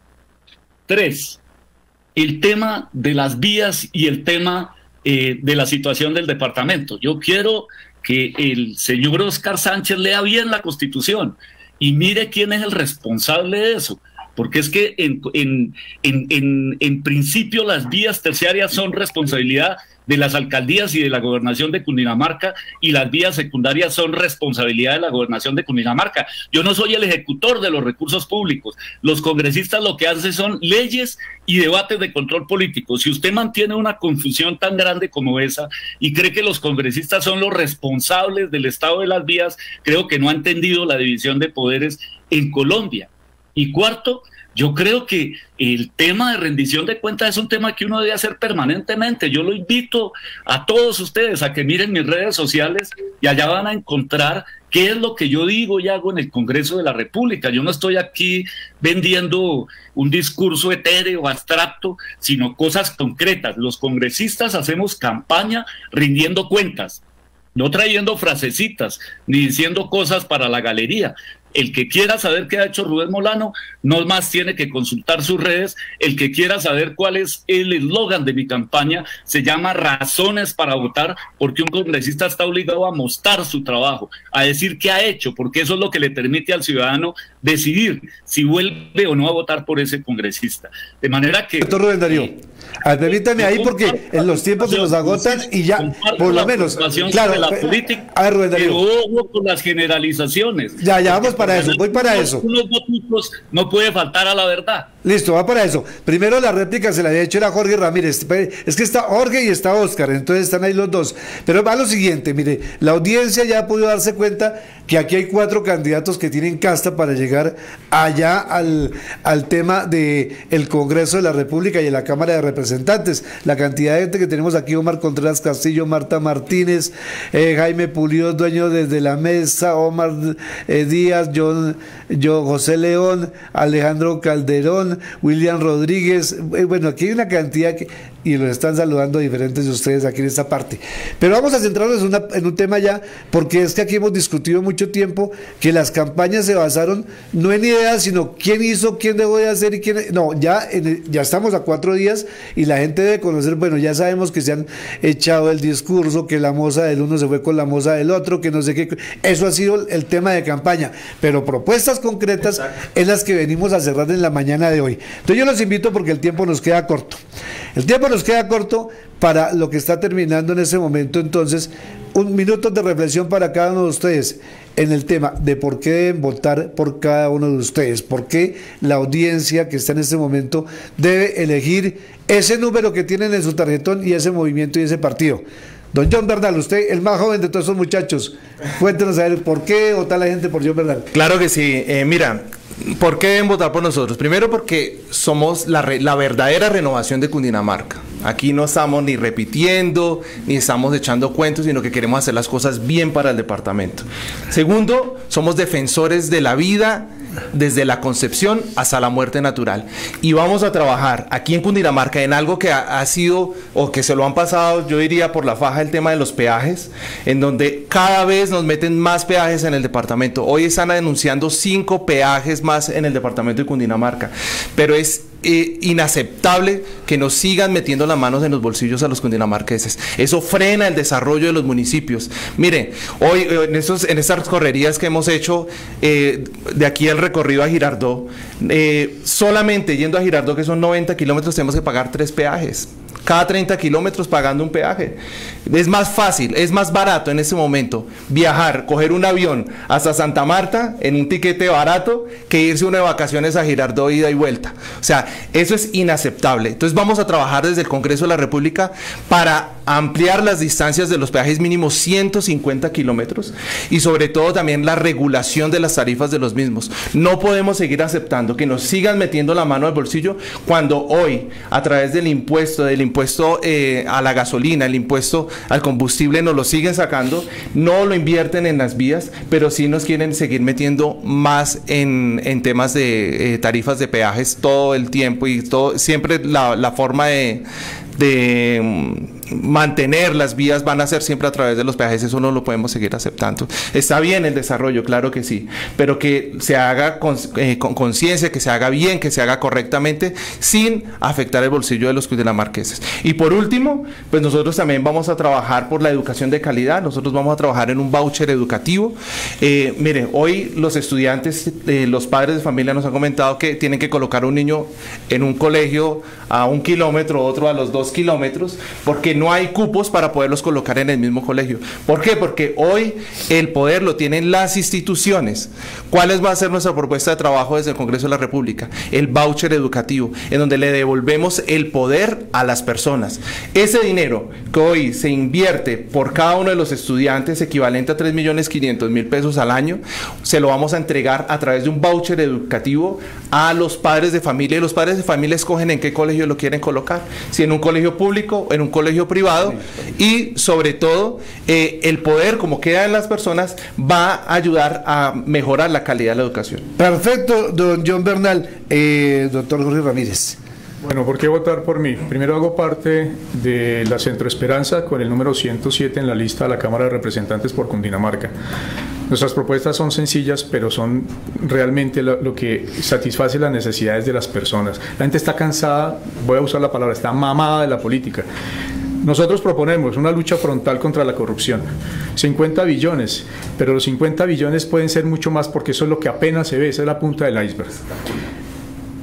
Tres, el tema de las vías y el tema eh, de la situación del departamento. Yo quiero que el señor Oscar Sánchez lea bien la Constitución y mire quién es el responsable de eso. Porque es que en, en, en, en, en principio las vías terciarias son responsabilidad de las alcaldías y de la gobernación de Cundinamarca, y las vías secundarias son responsabilidad de la gobernación de Cundinamarca. Yo no soy el ejecutor de los recursos públicos. Los congresistas lo que hacen son leyes y debates de control político. Si usted mantiene una confusión tan grande como esa y cree que los congresistas son los responsables del estado de las vías, creo que no ha entendido la división de poderes en Colombia. Y cuarto, yo creo que el tema de rendición de cuentas es un tema que uno debe hacer permanentemente. Yo lo invito a todos ustedes a que miren mis redes sociales y allá van a encontrar qué es lo que yo digo y hago en el Congreso de la República. Yo no estoy aquí vendiendo un discurso etéreo, abstracto, sino cosas concretas. Los congresistas hacemos campaña rindiendo cuentas, no trayendo frasecitas ni diciendo cosas para la galería. El que quiera saber qué ha hecho Rubén Molano, no más tiene que consultar sus redes. El que quiera saber cuál es el eslogan de mi campaña, se llama Razones para Votar, porque un congresista está obligado a mostrar su trabajo, a decir qué ha hecho, porque eso es lo que le permite al ciudadano decidir si vuelve o no a votar por ese congresista. De manera que... Doctor Rubén Darío. A ver, permítame ahí porque en los tiempos se nos agotan y ya, por lo menos, claro, de la política, a ver, Rubén Darío. pero ojo con las generalizaciones. Ya, ya vamos para eso, voy para eso. Unos votos no puede faltar a la verdad. Listo, va para eso. Primero la réplica se la había hecho era Jorge Ramírez. Es que está Jorge y está Óscar, entonces están ahí los dos. Pero va lo siguiente, mire, la audiencia ya ha podido darse cuenta que aquí hay cuatro candidatos que tienen casta para llegar allá al, al tema del el Congreso de la República y de la Cámara de Representantes. La cantidad de gente que tenemos aquí: Omar Contreras Castillo, Marta Martínez, eh, Jaime Pulido, dueño desde la mesa, Omar eh, Díaz, John, yo, José León, Alejandro Calderón, William Rodríguez. Eh, bueno, aquí hay una cantidad que, y los están saludando a diferentes de ustedes aquí en esta parte. Pero vamos a centrarnos en, una, en un tema ya, porque es que aquí hemos discutido mucho tiempo que las campañas se basaron no en ideas, sino quién hizo, quién dejó de hacer y quién... No, ya, en, ya estamos a cuatro días y la gente debe conocer, bueno, ya sabemos que se han echado el discurso, que la moza del uno se fue con la moza del otro, que no sé qué... Eso ha sido el tema de campaña, pero propuestas concretas Exacto. es las que venimos a cerrar en la mañana de hoy. Entonces yo los invito porque el tiempo nos queda corto. El tiempo nos queda corto para lo que está terminando en ese momento. Entonces, un minuto de reflexión para cada uno de ustedes en el tema de por qué deben votar por cada uno de ustedes, por qué la audiencia que está en este momento debe elegir ese número que tienen en su tarjetón y ese movimiento y ese partido. Don John Bernal, usted el más joven de todos esos muchachos, cuéntenos a ver por qué vota la gente por John Bernal. Claro que sí, eh, mira, ¿por qué deben votar por nosotros? Primero porque somos la, re, la verdadera renovación de Cundinamarca. Aquí no estamos ni repitiendo, ni estamos echando cuentos, sino que queremos hacer las cosas bien para el departamento. Segundo, somos defensores de la vida desde la concepción hasta la muerte natural. Y vamos a trabajar aquí en Cundinamarca en algo que ha, ha sido, o que se lo han pasado, yo diría, por la faja, el tema de los peajes, en donde cada vez nos meten más peajes en el departamento. Hoy están denunciando cinco peajes más en el departamento de Cundinamarca, pero es Eh, inaceptable que nos sigan metiendo las manos en los bolsillos a los cundinamarqueses. Eso frena el desarrollo de los municipios. Miren, hoy en, estos, en estas correrías que hemos hecho eh, de aquí al recorrido a Girardot, eh, solamente yendo a Girardot, que son noventa kilómetros, tenemos que pagar tres peajes. Cada treinta kilómetros pagando un peaje. Es más fácil, es más barato en este momento viajar, coger un avión hasta Santa Marta en un tiquete barato que irse uno de vacaciones a Girardot, ida y vuelta. O sea, eso es inaceptable. Entonces vamos a trabajar desde el Congreso de la República para ampliar las distancias de los peajes mínimos ciento cincuenta kilómetros y sobre todo también la regulación de las tarifas de los mismos. No podemos seguir aceptando que nos sigan metiendo la mano al bolsillo cuando hoy, a través del impuesto, del impuesto impuesto eh, a la gasolina, el impuesto al combustible, nos lo siguen sacando, no lo invierten en las vías, pero sí nos quieren seguir metiendo más en, en temas de eh, tarifas de peajes todo el tiempo y todo, siempre la, la forma de, de um, mantener las vías van a ser siempre a través de los peajes. Eso no lo podemos seguir aceptando. Está bien el desarrollo, claro que sí, pero que se haga con eh, conciencia, que se haga bien, que se haga correctamente, sin afectar el bolsillo de los cundinamarqueses. Y por último, pues nosotros también vamos a trabajar por la educación de calidad. Nosotros vamos a trabajar en un voucher educativo. Eh, mire, hoy los estudiantes, eh, los padres de familia nos han comentado que tienen que colocar a un niño en un colegio a un kilómetro, otro a los dos kilómetros, porque no hay cupos para poderlos colocar en el mismo colegio. ¿Por qué? Porque hoy el poder lo tienen las instituciones. ¿Cuál va a ser nuestra propuesta de trabajo desde el Congreso de la República? El voucher educativo, en donde le devolvemos el poder a las personas. Ese dinero que hoy se invierte por cada uno de los estudiantes, equivalente a tres millones quinientos mil pesos al año, se lo vamos a entregar a través de un voucher educativo a los padres de familia, y los padres de familia escogen en qué colegio lo quieren colocar, si en un colegio público o en un colegio privado, y sobre todo eh, el poder, como queda en las personas, va a ayudar a mejorar la calidad de la educación. Perfecto, don John Bernal. Eh, doctor Jorge Ramírez. Bueno, ¿por qué votar por mí? Primero, hago parte de la Centro Esperanza con el número ciento siete en la lista de la Cámara de Representantes por Cundinamarca. Nuestras propuestas son sencillas, pero son realmente lo, lo que satisface las necesidades de las personas. La gente está cansada, voy a usar la palabra, está mamada de la política. Nosotros proponemos una lucha frontal contra la corrupción, cincuenta billones, pero los cincuenta billones pueden ser mucho más, porque eso es lo que apenas se ve, esa es la punta del iceberg.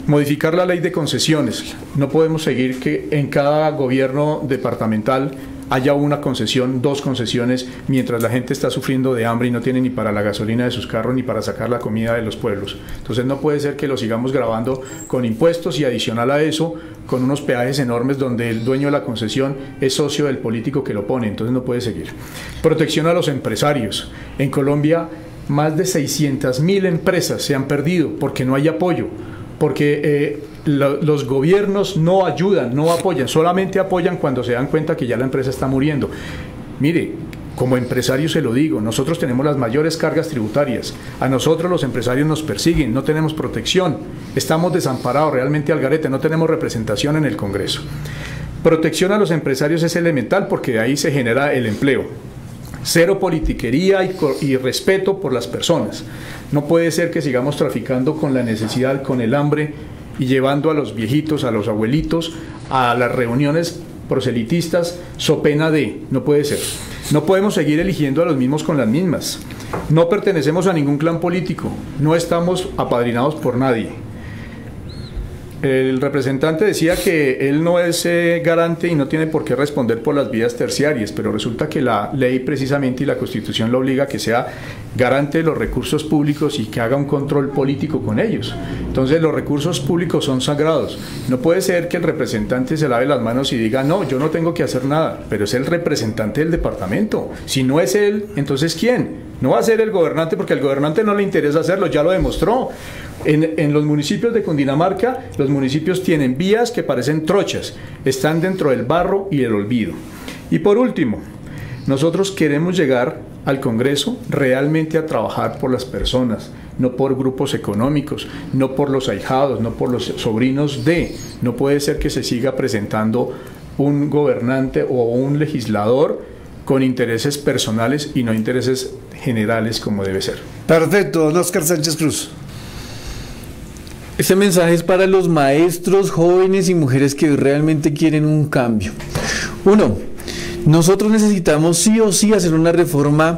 Modificar la ley de concesiones. No podemos seguir que en cada gobierno departamental haya una concesión, dos concesiones, mientras la gente está sufriendo de hambre y no tiene ni para la gasolina de sus carros ni para sacar la comida de los pueblos. Entonces no puede ser que lo sigamos grabando con impuestos y adicional a eso con unos peajes enormes donde el dueño de la concesión es socio del político que lo pone. Entonces no puede seguir. Protección a los empresarios. En Colombia más de seiscientas mil empresas se han perdido porque no hay apoyo, porque eh, lo, los gobiernos no ayudan, no apoyan, solamente apoyan cuando se dan cuenta que ya la empresa está muriendo. Mire, como empresario se lo digo, nosotros tenemos las mayores cargas tributarias, a nosotros los empresarios nos persiguen, no tenemos protección, estamos desamparados realmente al garete, no tenemos representación en el Congreso. Protección a los empresarios es elemental porque de ahí se genera el empleo. Cero politiquería y, y respeto por las personas. No puede ser que sigamos traficando con la necesidad, con el hambre y llevando a los viejitos, a los abuelitos, a las reuniones proselitistas, so pena de. No puede ser. No podemos seguir eligiendo a los mismos con las mismas. No pertenecemos a ningún clan político. No estamos apadrinados por nadie. El representante decía que él no es eh, garante y no tiene por qué responder por las vías terciarias, pero resulta que la ley precisamente y la Constitución lo obliga a que sea garante de los recursos públicos y que haga un control político con ellos. Entonces los recursos públicos son sagrados. No puede ser que el representante se lave las manos y diga, no, yo no tengo que hacer nada, pero es el representante del departamento. Si no es él, entonces ¿quién? No va a ser el gobernante porque al gobernante no le interesa hacerlo, ya lo demostró. En, en los municipios de Cundinamarca, los municipios tienen vías que parecen trochas, están dentro del barro y el olvido. Y por último, nosotros queremos llegar al Congreso realmente a trabajar por las personas, no por grupos económicos, no por los ahijados, no por los sobrinos de. No puede ser que se siga presentando un gobernante o un legislador con intereses personales y no intereses generales como debe ser. Perfecto, don Óscar Sánchez Cruz. Este mensaje es para los maestros, jóvenes y mujeres que realmente quieren un cambio. Uno, nosotros necesitamos sí o sí hacer una reforma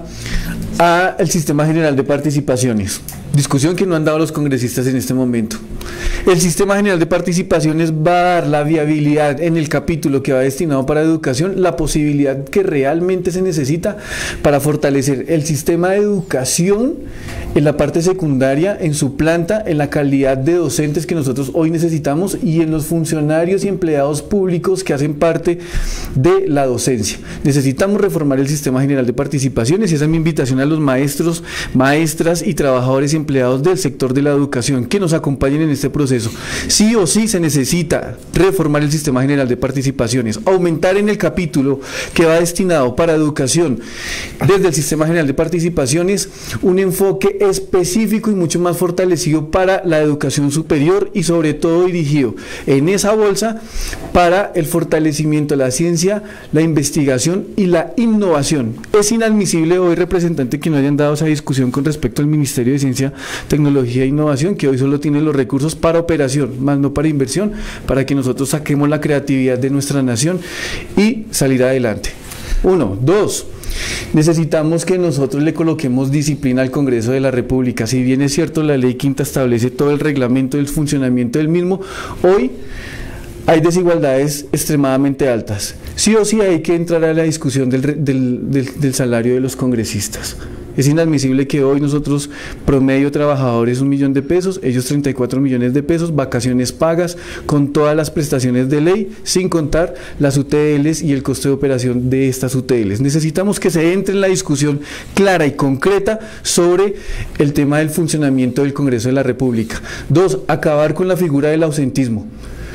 al sistema general de participaciones. Discusión que no han dado los congresistas en este momento. El sistema general de participaciones va a dar la viabilidad en el capítulo que va destinado para educación, la posibilidad que realmente se necesita para fortalecer el sistema de educación en la parte secundaria, en su planta, en la calidad de docentes que nosotros hoy necesitamos y en los funcionarios y empleados públicos que hacen parte de la docencia. Necesitamos reformar el sistema general de participaciones y esa es mi invitación a los maestros, maestras y trabajadores y empleados del sector de la educación que nos acompañen en este proceso. Sí o sí se necesita reformar el sistema general de participaciones, aumentar en el capítulo que va destinado para educación desde el sistema general de participaciones un enfoque específico y mucho más fortalecido para la educación superior y sobre todo dirigido en esa bolsa para el fortalecimiento de la ciencia, la investigación y la innovación. Es inadmisible hoy, representante, que no hayan dado esa discusión con respecto al Ministerio de Ciencia, Tecnología e Innovación, que hoy solo tiene los recursos para operación, más no para inversión, para que nosotros saquemos la creatividad de nuestra nación y salir adelante. Uno. Dos. Necesitamos que nosotros le coloquemos disciplina al Congreso de la República. Si bien es cierto, la ley quinta establece todo el reglamento del funcionamiento del mismo, hoy hay desigualdades extremadamente altas. Sí o sí hay que entrar a la discusión del, del, del, del salario de los congresistas. Es inadmisible que hoy nosotros, promedio trabajadores un millón de pesos, ellos treinta y cuatro millones de pesos, vacaciones pagas, con todas las prestaciones de ley, sin contar las U T Ls y el coste de operación de estas U T Ls. Necesitamos que se entre en la discusión clara y concreta sobre el tema del funcionamiento del Congreso de la República. Dos, acabar con la figura del ausentismo.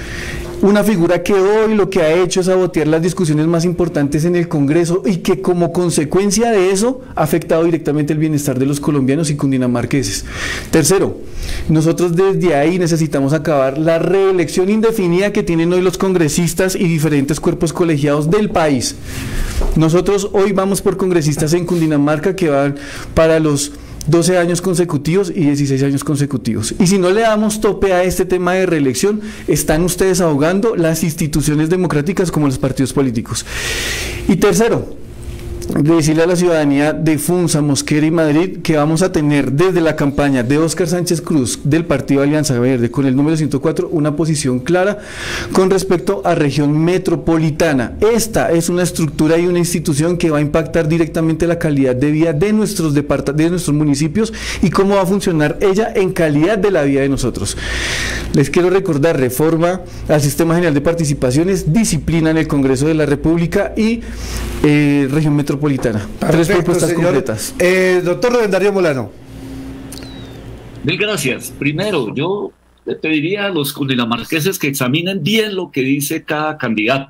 Una figura que hoy lo que ha hecho es sabotear las discusiones más importantes en el Congreso y que como consecuencia de eso ha afectado directamente el bienestar de los colombianos y cundinamarqueses. Tercero, nosotros desde ahí necesitamos acabar la reelección indefinida que tienen hoy los congresistas y diferentes cuerpos colegiados del país. Nosotros hoy vamos por congresistas en Cundinamarca que van para los doce años consecutivos y dieciséis años consecutivos. Y si no le damos tope a este tema de reelección, están ustedes ahogando las instituciones democráticas como los partidos políticos. Y tercero, de decirle a la ciudadanía de Funza, Mosquera y Madrid que vamos a tener desde la campaña de Óscar Sánchez Cruz del Partido Alianza Verde con el número ciento cuatro una posición clara con respecto a región metropolitana. Esta es una estructura y una institución que va a impactar directamente la calidad de vida de nuestros departamentos, de nuestros municipios y cómo va a funcionar ella en calidad de la vida de nosotros. Les quiero recordar: reforma al Sistema General de Participaciones, disciplina en el Congreso de la República y eh, región metropolitana. Perfecto, Tres propuestas señor. concretas. Eh, doctor Rubén Darío Molano. Mil gracias. Primero, yo le pediría a los cundinamarqueses que examinen bien lo que dice cada candidato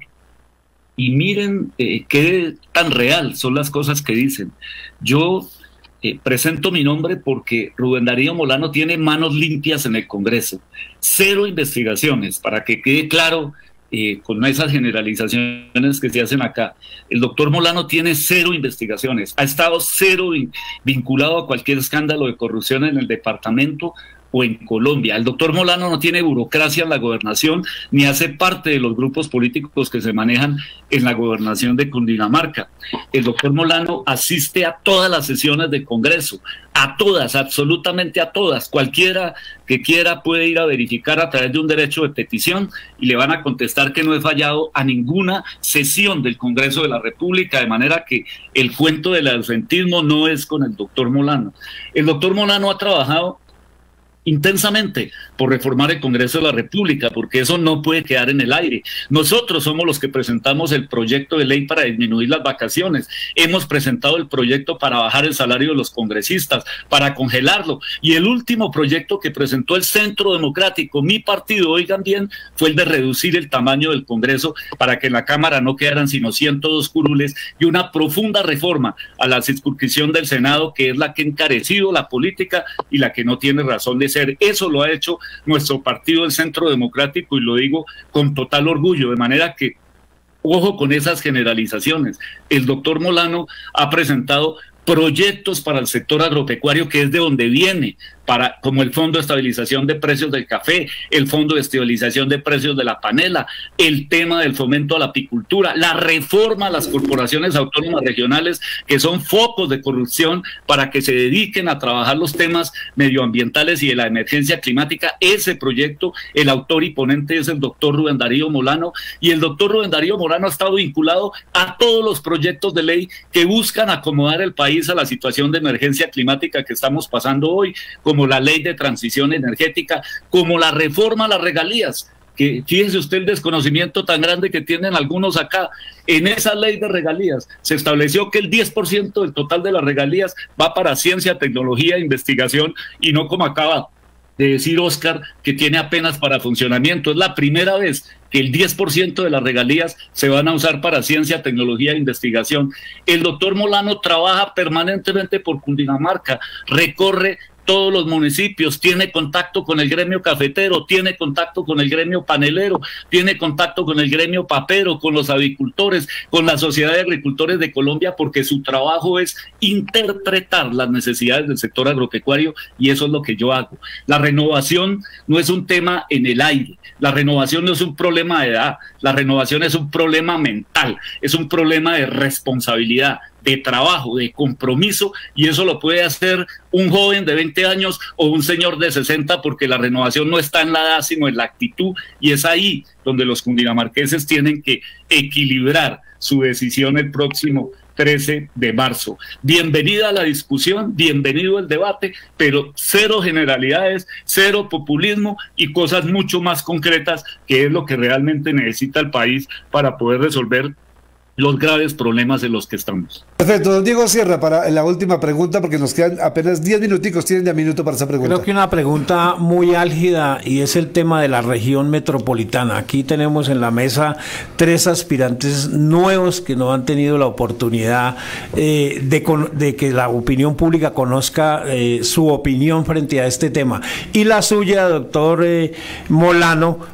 y miren eh, qué tan real son las cosas que dicen. Yo eh, presento mi nombre porque Rubén Darío Molano tiene manos limpias en el Congreso. Cero investigaciones, para que quede claro. Eh, con esas generalizaciones que se hacen acá. El doctor Molano tiene cero investigaciones, ha estado cero vin vinculado a cualquier escándalo de corrupción en el departamento o en Colombia. El doctor Molano no tiene burocracia en la gobernación, ni hace parte de los grupos políticos que se manejan en la gobernación de Cundinamarca. El doctor Molano asiste a todas las sesiones del Congreso, a todas, absolutamente a todas. Cualquiera que quiera puede ir a verificar a través de un derecho de petición y le van a contestar que no he fallado a ninguna sesión del Congreso de la República, de manera que el cuento del ausentismo no es con el doctor Molano. El doctor Molano ha trabajado intensamente por reformar el Congreso de la República, porque eso no puede quedar en el aire. Nosotros somos los que presentamos el proyecto de ley para disminuir las vacaciones, hemos presentado el proyecto para bajar el salario de los congresistas, para congelarlo, y el último proyecto que presentó el Centro Democrático, mi partido, oigan bien, fue el de reducir el tamaño del Congreso para que en la Cámara no quedaran sino ciento dos curules, y una profunda reforma a la circunscripción del Senado, que es la que ha encarecido la política y la que no tiene razón de ser. Eso lo ha hecho nuestro partido, el Centro Democrático, y lo digo con total orgullo, de manera que ojo con esas generalizaciones. El doctor Molano ha presentado proyectos para el sector agropecuario, que es de donde viene, para, como el Fondo de Estabilización de Precios del Café, el Fondo de Estabilización de Precios de la Panela, el tema del fomento a la apicultura, la reforma a las corporaciones autónomas regionales, que son focos de corrupción, para que se dediquen a trabajar los temas medioambientales y de la emergencia climática. Ese proyecto, el autor y ponente es el doctor Rubén Darío Molano, y el doctor Rubén Darío Molano ha estado vinculado a todos los proyectos de ley que buscan acomodar el país a la situación de emergencia climática que estamos pasando hoy, como la ley de transición energética, como la reforma a las regalías, que fíjese usted el desconocimiento tan grande que tienen algunos acá. En esa ley de regalías se estableció que el diez por ciento del total de las regalías va para ciencia, tecnología e investigación, y no como acaba de decir Óscar, que tiene apenas para funcionamiento. Es la primera vez que el diez por ciento de las regalías se van a usar para ciencia, tecnología e investigación. El doctor Molano trabaja permanentemente por Cundinamarca, recorre todos los municipios, tiene contacto con el gremio cafetero, tiene contacto con el gremio panelero, tiene contacto con el gremio papero, con los avicultores, con la Sociedad de Agricultores de Colombia, porque su trabajo es interpretar las necesidades del sector agropecuario, y eso es lo que yo hago. La renovación no es un tema en el aire, la renovación no es un problema de edad, la renovación es un problema mental, es un problema de responsabilidad, de trabajo, de compromiso, y eso lo puede hacer un joven de veinte años o un señor de sesenta, porque la renovación no está en la edad, sino en la actitud, y es ahí donde los cundinamarqueses tienen que equilibrar su decisión el próximo trece de marzo. Bienvenida a la discusión, bienvenido el debate, pero cero generalidades, cero populismo y cosas mucho más concretas, que es lo que realmente necesita el país para poder resolver los graves problemas en los que estamos. Perfecto, don Diego Sierra, para la última pregunta, porque nos quedan apenas diez minuticos, tienen ya minuto para esa pregunta. Creo que una pregunta muy álgida, y es el tema de la región metropolitana. Aquí tenemos en la mesa tres aspirantes nuevos que no han tenido la oportunidad eh, de, de que la opinión pública conozca eh, su opinión frente a este tema. Y la suya, doctor eh, Molano,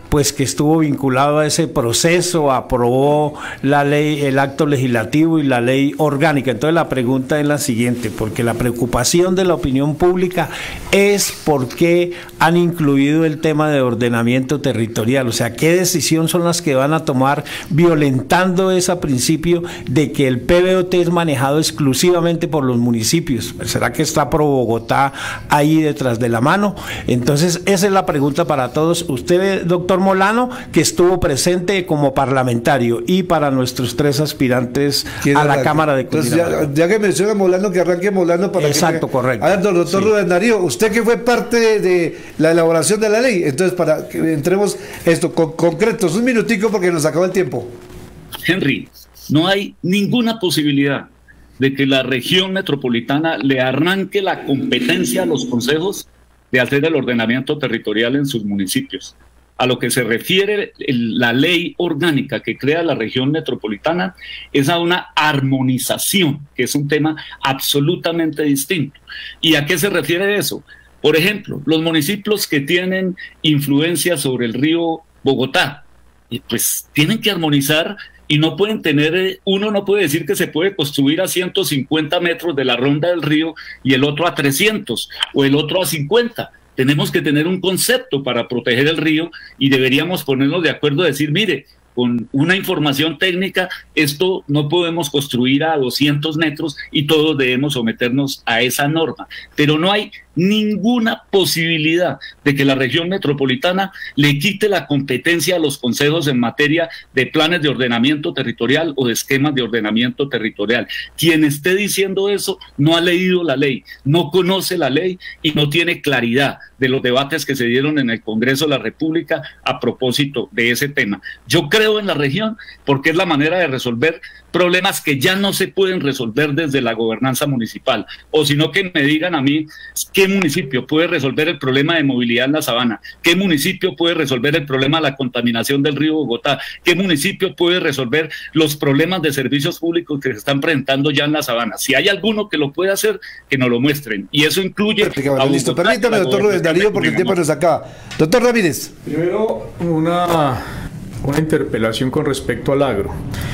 pues que estuvo vinculado a ese proceso, aprobó la ley, el acto legislativo y la ley orgánica. Entonces la pregunta es la siguiente, porque la preocupación de la opinión pública es por qué han incluido el tema de ordenamiento territorial, o sea, qué decisión son las que van a tomar violentando ese principio de que el P B O T es manejado exclusivamente por los municipios. ¿Será que está Pro Bogotá ahí detrás de la mano? Entonces esa es la pregunta para todos. Usted, doctor Molano, que estuvo presente como parlamentario, y para nuestros tres aspirantes a la Cámara de Cundinamarca. Entonces, ya, ya que menciona Molano, que arranque Molano para Exacto, que... correcto. A ver, doctor Sí. Rubén Darío, usted que fue parte de, de la elaboración de la ley, entonces para que entremos esto con concretos, un minutico porque nos acaba el tiempo. Henry, no hay ninguna posibilidad de que la región metropolitana le arranque la competencia a los consejos de hacer el ordenamiento territorial en sus municipios. A lo que se refiere el, la ley orgánica que crea la región metropolitana es a una armonización, que es un tema absolutamente distinto. ¿Y a qué se refiere eso? Por ejemplo, los municipios que tienen influencia sobre el río Bogotá, pues tienen que armonizar y no pueden tener, uno no puede decir que se puede construir a ciento cincuenta metros de la ronda del río y el otro a trescientos o el otro a cincuenta. Tenemos que tener un concepto para proteger el río y deberíamos ponernos de acuerdo a decir, mire, con una información técnica, esto no podemos construir a doscientos metros y todos debemos someternos a esa norma. Pero no hay ninguna posibilidad de que la región metropolitana le quite la competencia a los consejos en materia de planes de ordenamiento territorial o de esquemas de ordenamiento territorial. Quien esté diciendo eso no ha leído la ley, no conoce la ley y no tiene claridad de los debates que se dieron en el Congreso de la República a propósito de ese tema. Yo creo en la región porque es la manera de resolver problemas que ya no se pueden resolver desde la gobernanza municipal, o sino que me digan a mí qué municipio puede resolver el problema de movilidad en la sabana, qué municipio puede resolver el problema de la contaminación del río Bogotá, qué municipio puede resolver los problemas de servicios públicos que se están presentando ya en la sabana. Si hay alguno que lo pueda hacer, que nos lo muestren, y eso incluye a Listo, Bogotá, permítame, doctor Rubén Darío, porque el tiempo nos acaba. Doctor Ramírez. Primero, una, una interpelación con respecto al agro.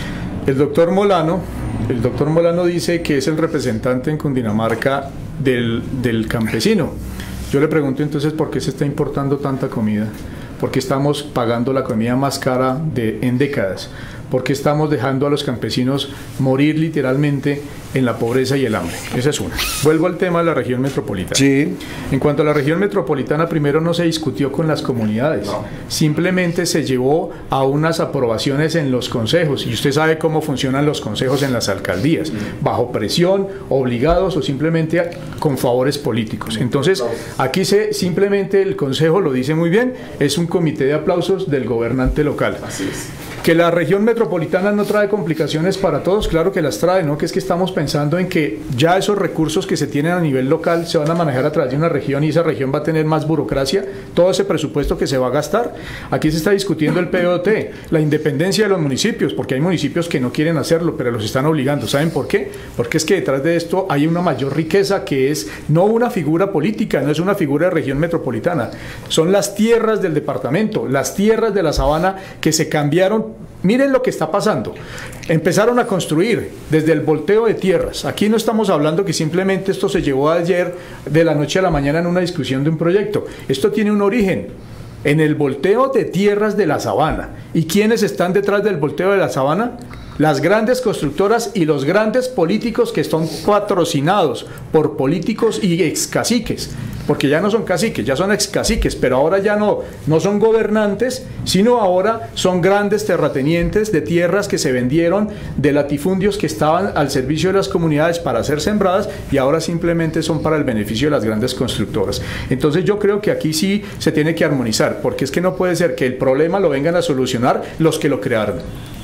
El doctor Molano, el doctor Molano dice que es el representante en Cundinamarca del, del campesino. Yo le pregunto entonces por qué se está importando tanta comida, por qué estamos pagando la comida más cara de, en décadas, por qué estamos dejando a los campesinos morir literalmente en la pobreza y el hambre. Esa es una. Vuelvo al tema de la región metropolitana. Sí. En cuanto a la región metropolitana, primero no se discutió con las comunidades, no. Simplemente se llevó a unas aprobaciones en los consejos, y usted sabe cómo funcionan los consejos en las alcaldías, mm. bajo presión, obligados o simplemente con favores políticos. Entonces, aquí se, simplemente el consejo lo dice muy bien, es un comité de aplausos del gobernante local. Así es. Que la región metropolitana no trae complicaciones para todos, claro que las trae, ¿no? Que es que estamos pensando en que ya esos recursos que se tienen a nivel local se van a manejar a través de una región y esa región va a tener más burocracia, todo ese presupuesto que se va a gastar. Aquí se está discutiendo el P B O T, la independencia de los municipios, porque hay municipios que no quieren hacerlo, pero los están obligando. ¿Saben por qué? Porque es que detrás de esto hay una mayor riqueza que es no una figura política, no es una figura de región metropolitana, son las tierras del departamento, las tierras de la sabana que se cambiaron. Miren lo que está pasando. Empezaron a construir desde el volteo de tierras. Aquí no estamos hablando que simplemente esto se llevó ayer de la noche a la mañana en una discusión de un proyecto. Esto tiene un origen en el volteo de tierras de la sabana. ¿Y quiénes están detrás del volteo de la sabana? Las grandes constructoras y los grandes políticos que están patrocinados por políticos y excaciques, porque ya no son caciques, ya son excaciques, pero ahora ya no, no son gobernantes, sino ahora son grandes terratenientes de tierras que se vendieron de latifundios que estaban al servicio de las comunidades para ser sembradas y ahora simplemente son para el beneficio de las grandes constructoras. Entonces yo creo que aquí sí se tiene que armonizar, porque es que no puede ser que el problema lo vengan a solucionar los que lo crearon.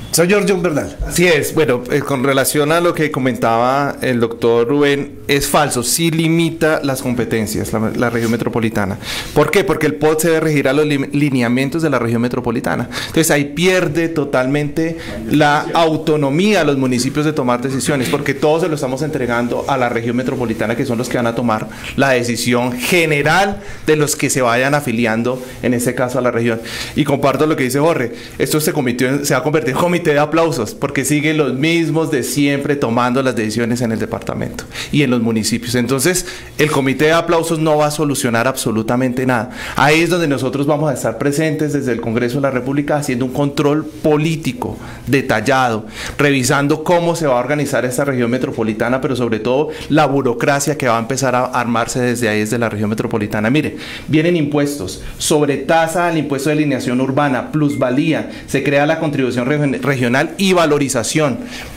Señor John Bernal. Así es, bueno, eh, con relación a lo que comentaba el doctor Rubén, es falso, sí limita las competencias la, la región metropolitana. ¿Por qué? Porque el P O D se debe regir a los li lineamientos de la región metropolitana. Entonces ahí pierde totalmente la autonomía a los municipios de tomar decisiones, porque todo se lo estamos entregando a la región metropolitana, que son los que van a tomar la decisión general de los que se vayan afiliando, en este caso a la región. Y comparto lo que dice Jorge, esto se, cometió, se va a convertir en comité de aplausos, porque siguen los mismos de siempre tomando las decisiones en el departamento y en los municipios. Entonces, el comité de aplausos no va a solucionar absolutamente nada. Ahí es donde nosotros vamos a estar presentes desde el Congreso de la República haciendo un control político detallado, revisando cómo se va a organizar esta región metropolitana, pero sobre todo la burocracia que va a empezar a armarse desde ahí, desde la región metropolitana. Mire, vienen impuestos, sobretasa al impuesto de alineación urbana, plusvalía, se crea la contribución regional regional y valorización,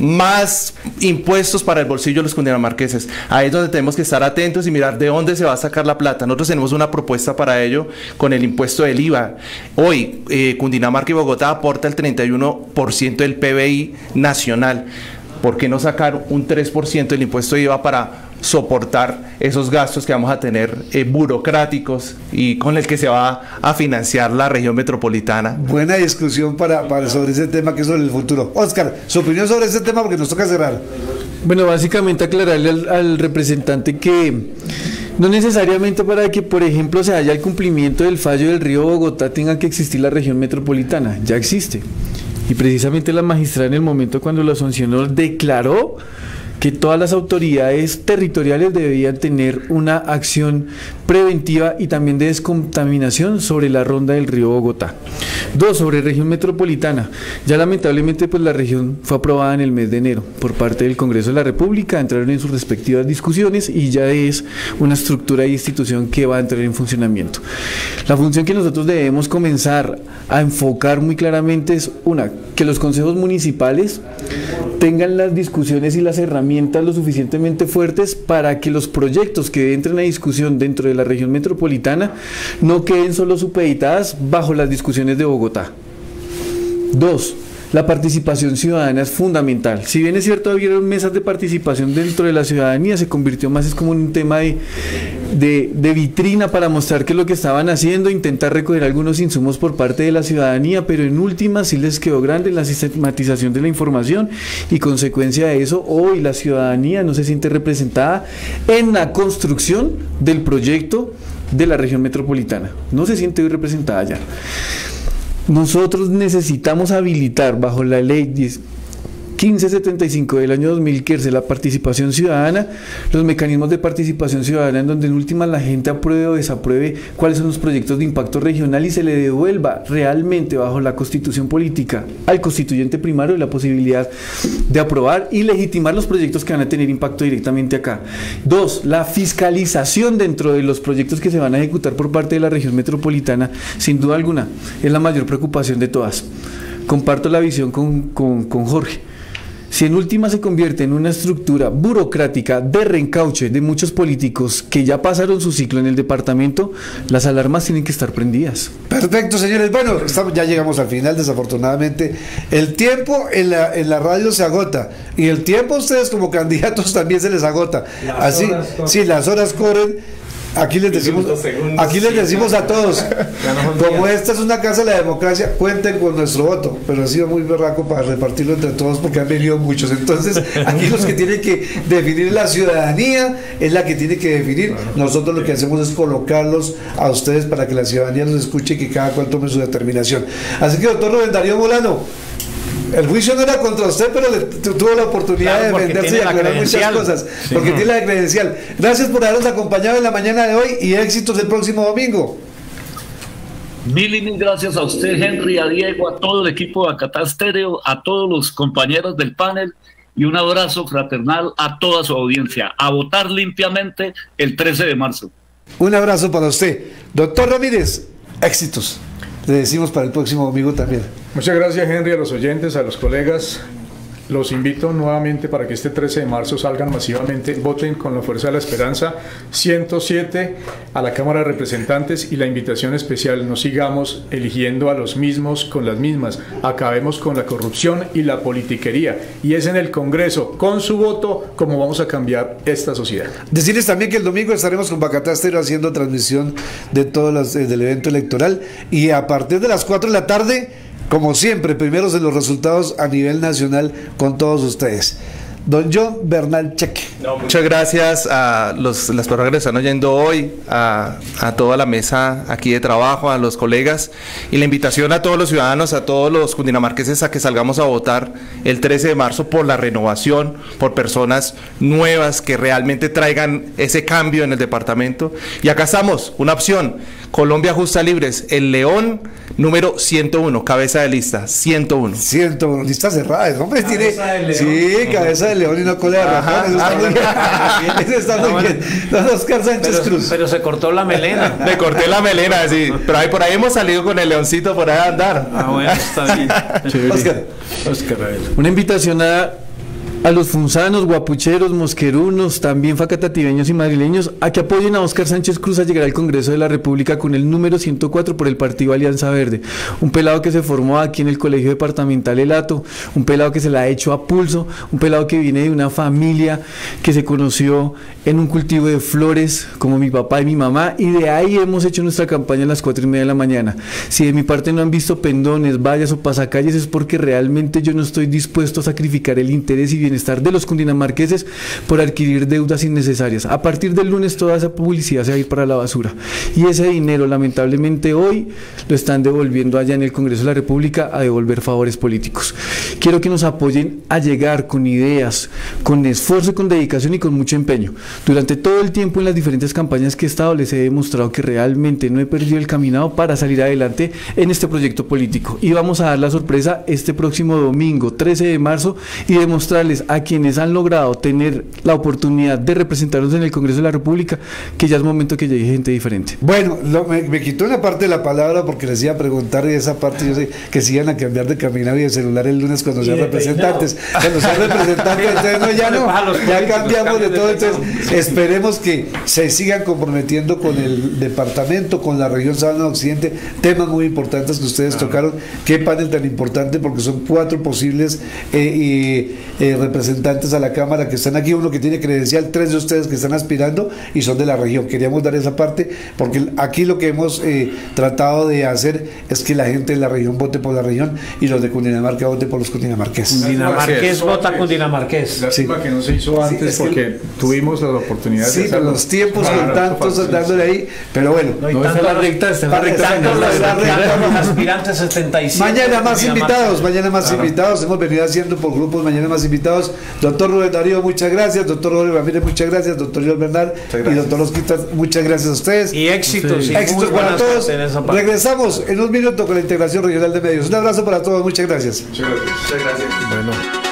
más impuestos para el bolsillo de los cundinamarqueses. Ahí es donde tenemos que estar atentos y mirar de dónde se va a sacar la plata. Nosotros tenemos una propuesta para ello con el impuesto del I V A. Hoy, eh, Cundinamarca y Bogotá aporta el treinta y uno por ciento del P B I nacional. ¿Por qué no sacar un tres por ciento del impuesto de I V A para soportar esos gastos que vamos a tener eh, burocráticos y con el que se va a financiar la región metropolitana? Buena discusión para, para sobre ese tema, que es sobre el futuro. Oscar, su opinión sobre ese tema, porque nos toca cerrar. Bueno, básicamente aclararle al, al representante que no necesariamente para que, por ejemplo, se haya el cumplimiento del fallo del río Bogotá tenga que existir la región metropolitana, ya existe. Y precisamente la magistrada, en el momento cuando lo sancionó, declaró que todas las autoridades territoriales debían tener una acción preventiva y también de descontaminación sobre la ronda del río Bogotá. Dos, sobre región metropolitana. Ya lamentablemente pues la región fue aprobada en el mes de enero por parte del Congreso de la República, entraron en sus respectivas discusiones y ya es una estructura de institución que va a entrar en funcionamiento. La función que nosotros debemos comenzar a enfocar muy claramente es una, que los consejos municipales tengan las discusiones y las herramientas lo suficientemente fuertes para que los proyectos que entren a discusión dentro de la región metropolitana no queden solo supeditadas bajo las discusiones de Bogotá. Dos, la participación ciudadana es fundamental. Si bien es cierto, habieron mesas de participación dentro de la ciudadanía, se convirtió más es como en un tema de, de, de vitrina para mostrar qué es lo que estaban haciendo, intentar recoger algunos insumos por parte de la ciudadanía, pero en última sí les quedó grande la sistematización de la información y consecuencia de eso, hoy la ciudadanía no se siente representada en la construcción del proyecto de la región metropolitana. No se siente hoy representada ya. Nosotros necesitamos habilitar bajo la ley quince setenta y cinco del año dos mil quince la participación ciudadana, los mecanismos de participación ciudadana en donde en última la gente apruebe o desapruebe cuáles son los proyectos de impacto regional y se le devuelva realmente bajo la constitución política al constituyente primario la posibilidad de aprobar y legitimar los proyectos que van a tener impacto directamente acá. Dos, la fiscalización dentro de los proyectos que se van a ejecutar por parte de la región metropolitana, sin duda alguna, es la mayor preocupación de todas. Comparto la visión con, con, con Jorge. Si en última se convierte en una estructura burocrática de reencauche de muchos políticos que ya pasaron su ciclo en el departamento, las alarmas tienen que estar prendidas. Perfecto, señores. Bueno, estamos, ya llegamos al final, desafortunadamente. El tiempo en la, en la radio se agota y el tiempo a ustedes como candidatos también se les agota. Las Así, sí, las horas corren. Aquí les decimos, aquí les decimos a todos, como esta es una casa de la democracia, cuenten con nuestro voto, pero ha sido muy berraco para repartirlo entre todos porque han venido muchos. Entonces, aquí los que tienen que definir la ciudadanía es la que tiene que definir. Nosotros lo que hacemos es colocarlos a ustedes para que la ciudadanía los escuche y que cada cual tome su determinación. Así que, doctor Rubén Darío Molano, el juicio no era contra usted, pero le, tuvo la oportunidad claro, de defenderse y aclarar muchas cosas, sí, porque no. tiene la credencial. Gracias por habernos acompañado en la mañana de hoy y éxitos el próximo domingo. Mil y mil gracias a usted, Henry, a Diego, a todo el equipo de Acatá Estéreo, a todos los compañeros del panel y un abrazo fraternal a toda su audiencia. A votar limpiamente el trece de marzo. Un abrazo para usted. Doctor Ramírez, éxitos. Le decimos para el próximo domingo también. Muchas gracias, Henry, a los oyentes, a los colegas. los invito nuevamente para que este trece de marzo salgan masivamente, voten con la fuerza de la esperanza, ciento siete a la Cámara de Representantes, y la invitación especial, no sigamos eligiendo a los mismos con las mismas, acabemos con la corrupción y la politiquería, y es en el Congreso, con su voto, como vamos a cambiar esta sociedad. Decirles también que el domingo estaremos con Bacatá Estéreo haciendo transmisión de todos los, eh, del evento electoral, y a partir de las cuatro de la tarde, como siempre, primeros en los resultados a nivel nacional con todos ustedes. Don John Bernal Cheque. No, muchas gracias a los, las personas que nos están oyendo hoy, a, a toda la mesa aquí de trabajo, a los colegas, y la invitación a todos los ciudadanos, a todos los cundinamarqueses a que salgamos a votar el trece de marzo por la renovación, por personas nuevas que realmente traigan ese cambio en el departamento. Y acá estamos, una opción, Colombia Justa Libres, el León número ciento uno, cabeza de lista, ciento uno. ciento uno, lista cerrada, hombre, Cabeza tiene... de Sí, cabeza de león y una cola de ratón, eso está muy bien. Eso está muy bien. Don Oscar Sánchez Pero, Cruz. pero se cortó la melena. Me corté la melena, sí, pero ahí, por ahí hemos salido con el leoncito por ahí a andar. Ah, bueno, está bien. Oscar. Oscar, a ver. Una invitación a, a los funzanos, guapucheros, mosquerunos, también facatativeños y madrileños, a que apoyen a Oscar Sánchez Cruz a llegar al Congreso de la República con el número ciento cuatro por el partido Alianza Verde. Un pelado que se formó aquí en el Colegio Departamental El Hato, un pelado que se la ha hecho a pulso, un pelado que viene de una familia que se conoció en un cultivo de flores, como mi papá y mi mamá, y de ahí hemos hecho nuestra campaña a las cuatro y media de la mañana. Si de mi parte no han visto pendones, vallas o pasacalles, es porque realmente yo no estoy dispuesto a sacrificar el interés y bienestar de los cundinamarqueses por adquirir deudas innecesarias. A partir del lunes toda esa publicidad se va a ir para la basura, y ese dinero lamentablemente hoy lo están devolviendo allá en el Congreso de la República a devolver favores políticos. Quiero que nos apoyen a llegar con ideas, con esfuerzo, con dedicación y con mucho empeño. Durante todo el tiempo en las diferentes campañas que he estado les he demostrado que realmente no he perdido el caminado para salir adelante en este proyecto político, y vamos a dar la sorpresa este próximo domingo trece de marzo y demostrarles a quienes han logrado tener la oportunidad de representarnos en el Congreso de la República que ya es momento que llegue gente diferente. Bueno, lo, me, me quitó una parte de la palabra porque les iba a preguntar, y esa parte yo sé que se iban a cambiar de caminado y de celular el lunes cuando sean representantes. Cuando sean representantes, entonces no, ya no, ya cambiamos de todo. Entonces esperemos que se sigan comprometiendo con el departamento, con la región Sabana Occidente, temas muy importantes que ustedes tocaron. Qué panel tan importante, porque son cuatro posibles eh, eh, representantes a la Cámara que están aquí, uno que tiene credencial, tres de ustedes que están aspirando y son de la región. Queríamos dar esa parte porque aquí lo que hemos eh, tratado de hacer es que la gente de la región vote por la región y los de Cundinamarca voten por los cundinamarqueses. Cundinamarqués vota Cundinamarqués. Lástima Sí. que no se hizo antes, Sí, es que- porque tuvimos la oportunidad Sí, de pero hacerlo. los tiempos Claro, con tantos fácil. dándole ahí, pero bueno. No, y No, tanto está la los- recta, está la Para- recta. tanto tanto la- los- la recta. tanto los aspirantes setenta y siete. Mañana más Cundinamarca. invitados, mañana más invitados, hemos venido haciendo por grupos, mañana más invitados. Doctor Rubén Darío, muchas gracias. Doctor Rubén Ramírez, muchas gracias. Doctor Joel Bernal y doctor Osquitas, muchas gracias a ustedes. Y éxitos. y Éxitos muy para buena todos. suerte en esa parte. Regresamos en un minuto con la integración regional de medios. Un abrazo para todos, muchas gracias. Muchas gracias. Muchas gracias. Bueno.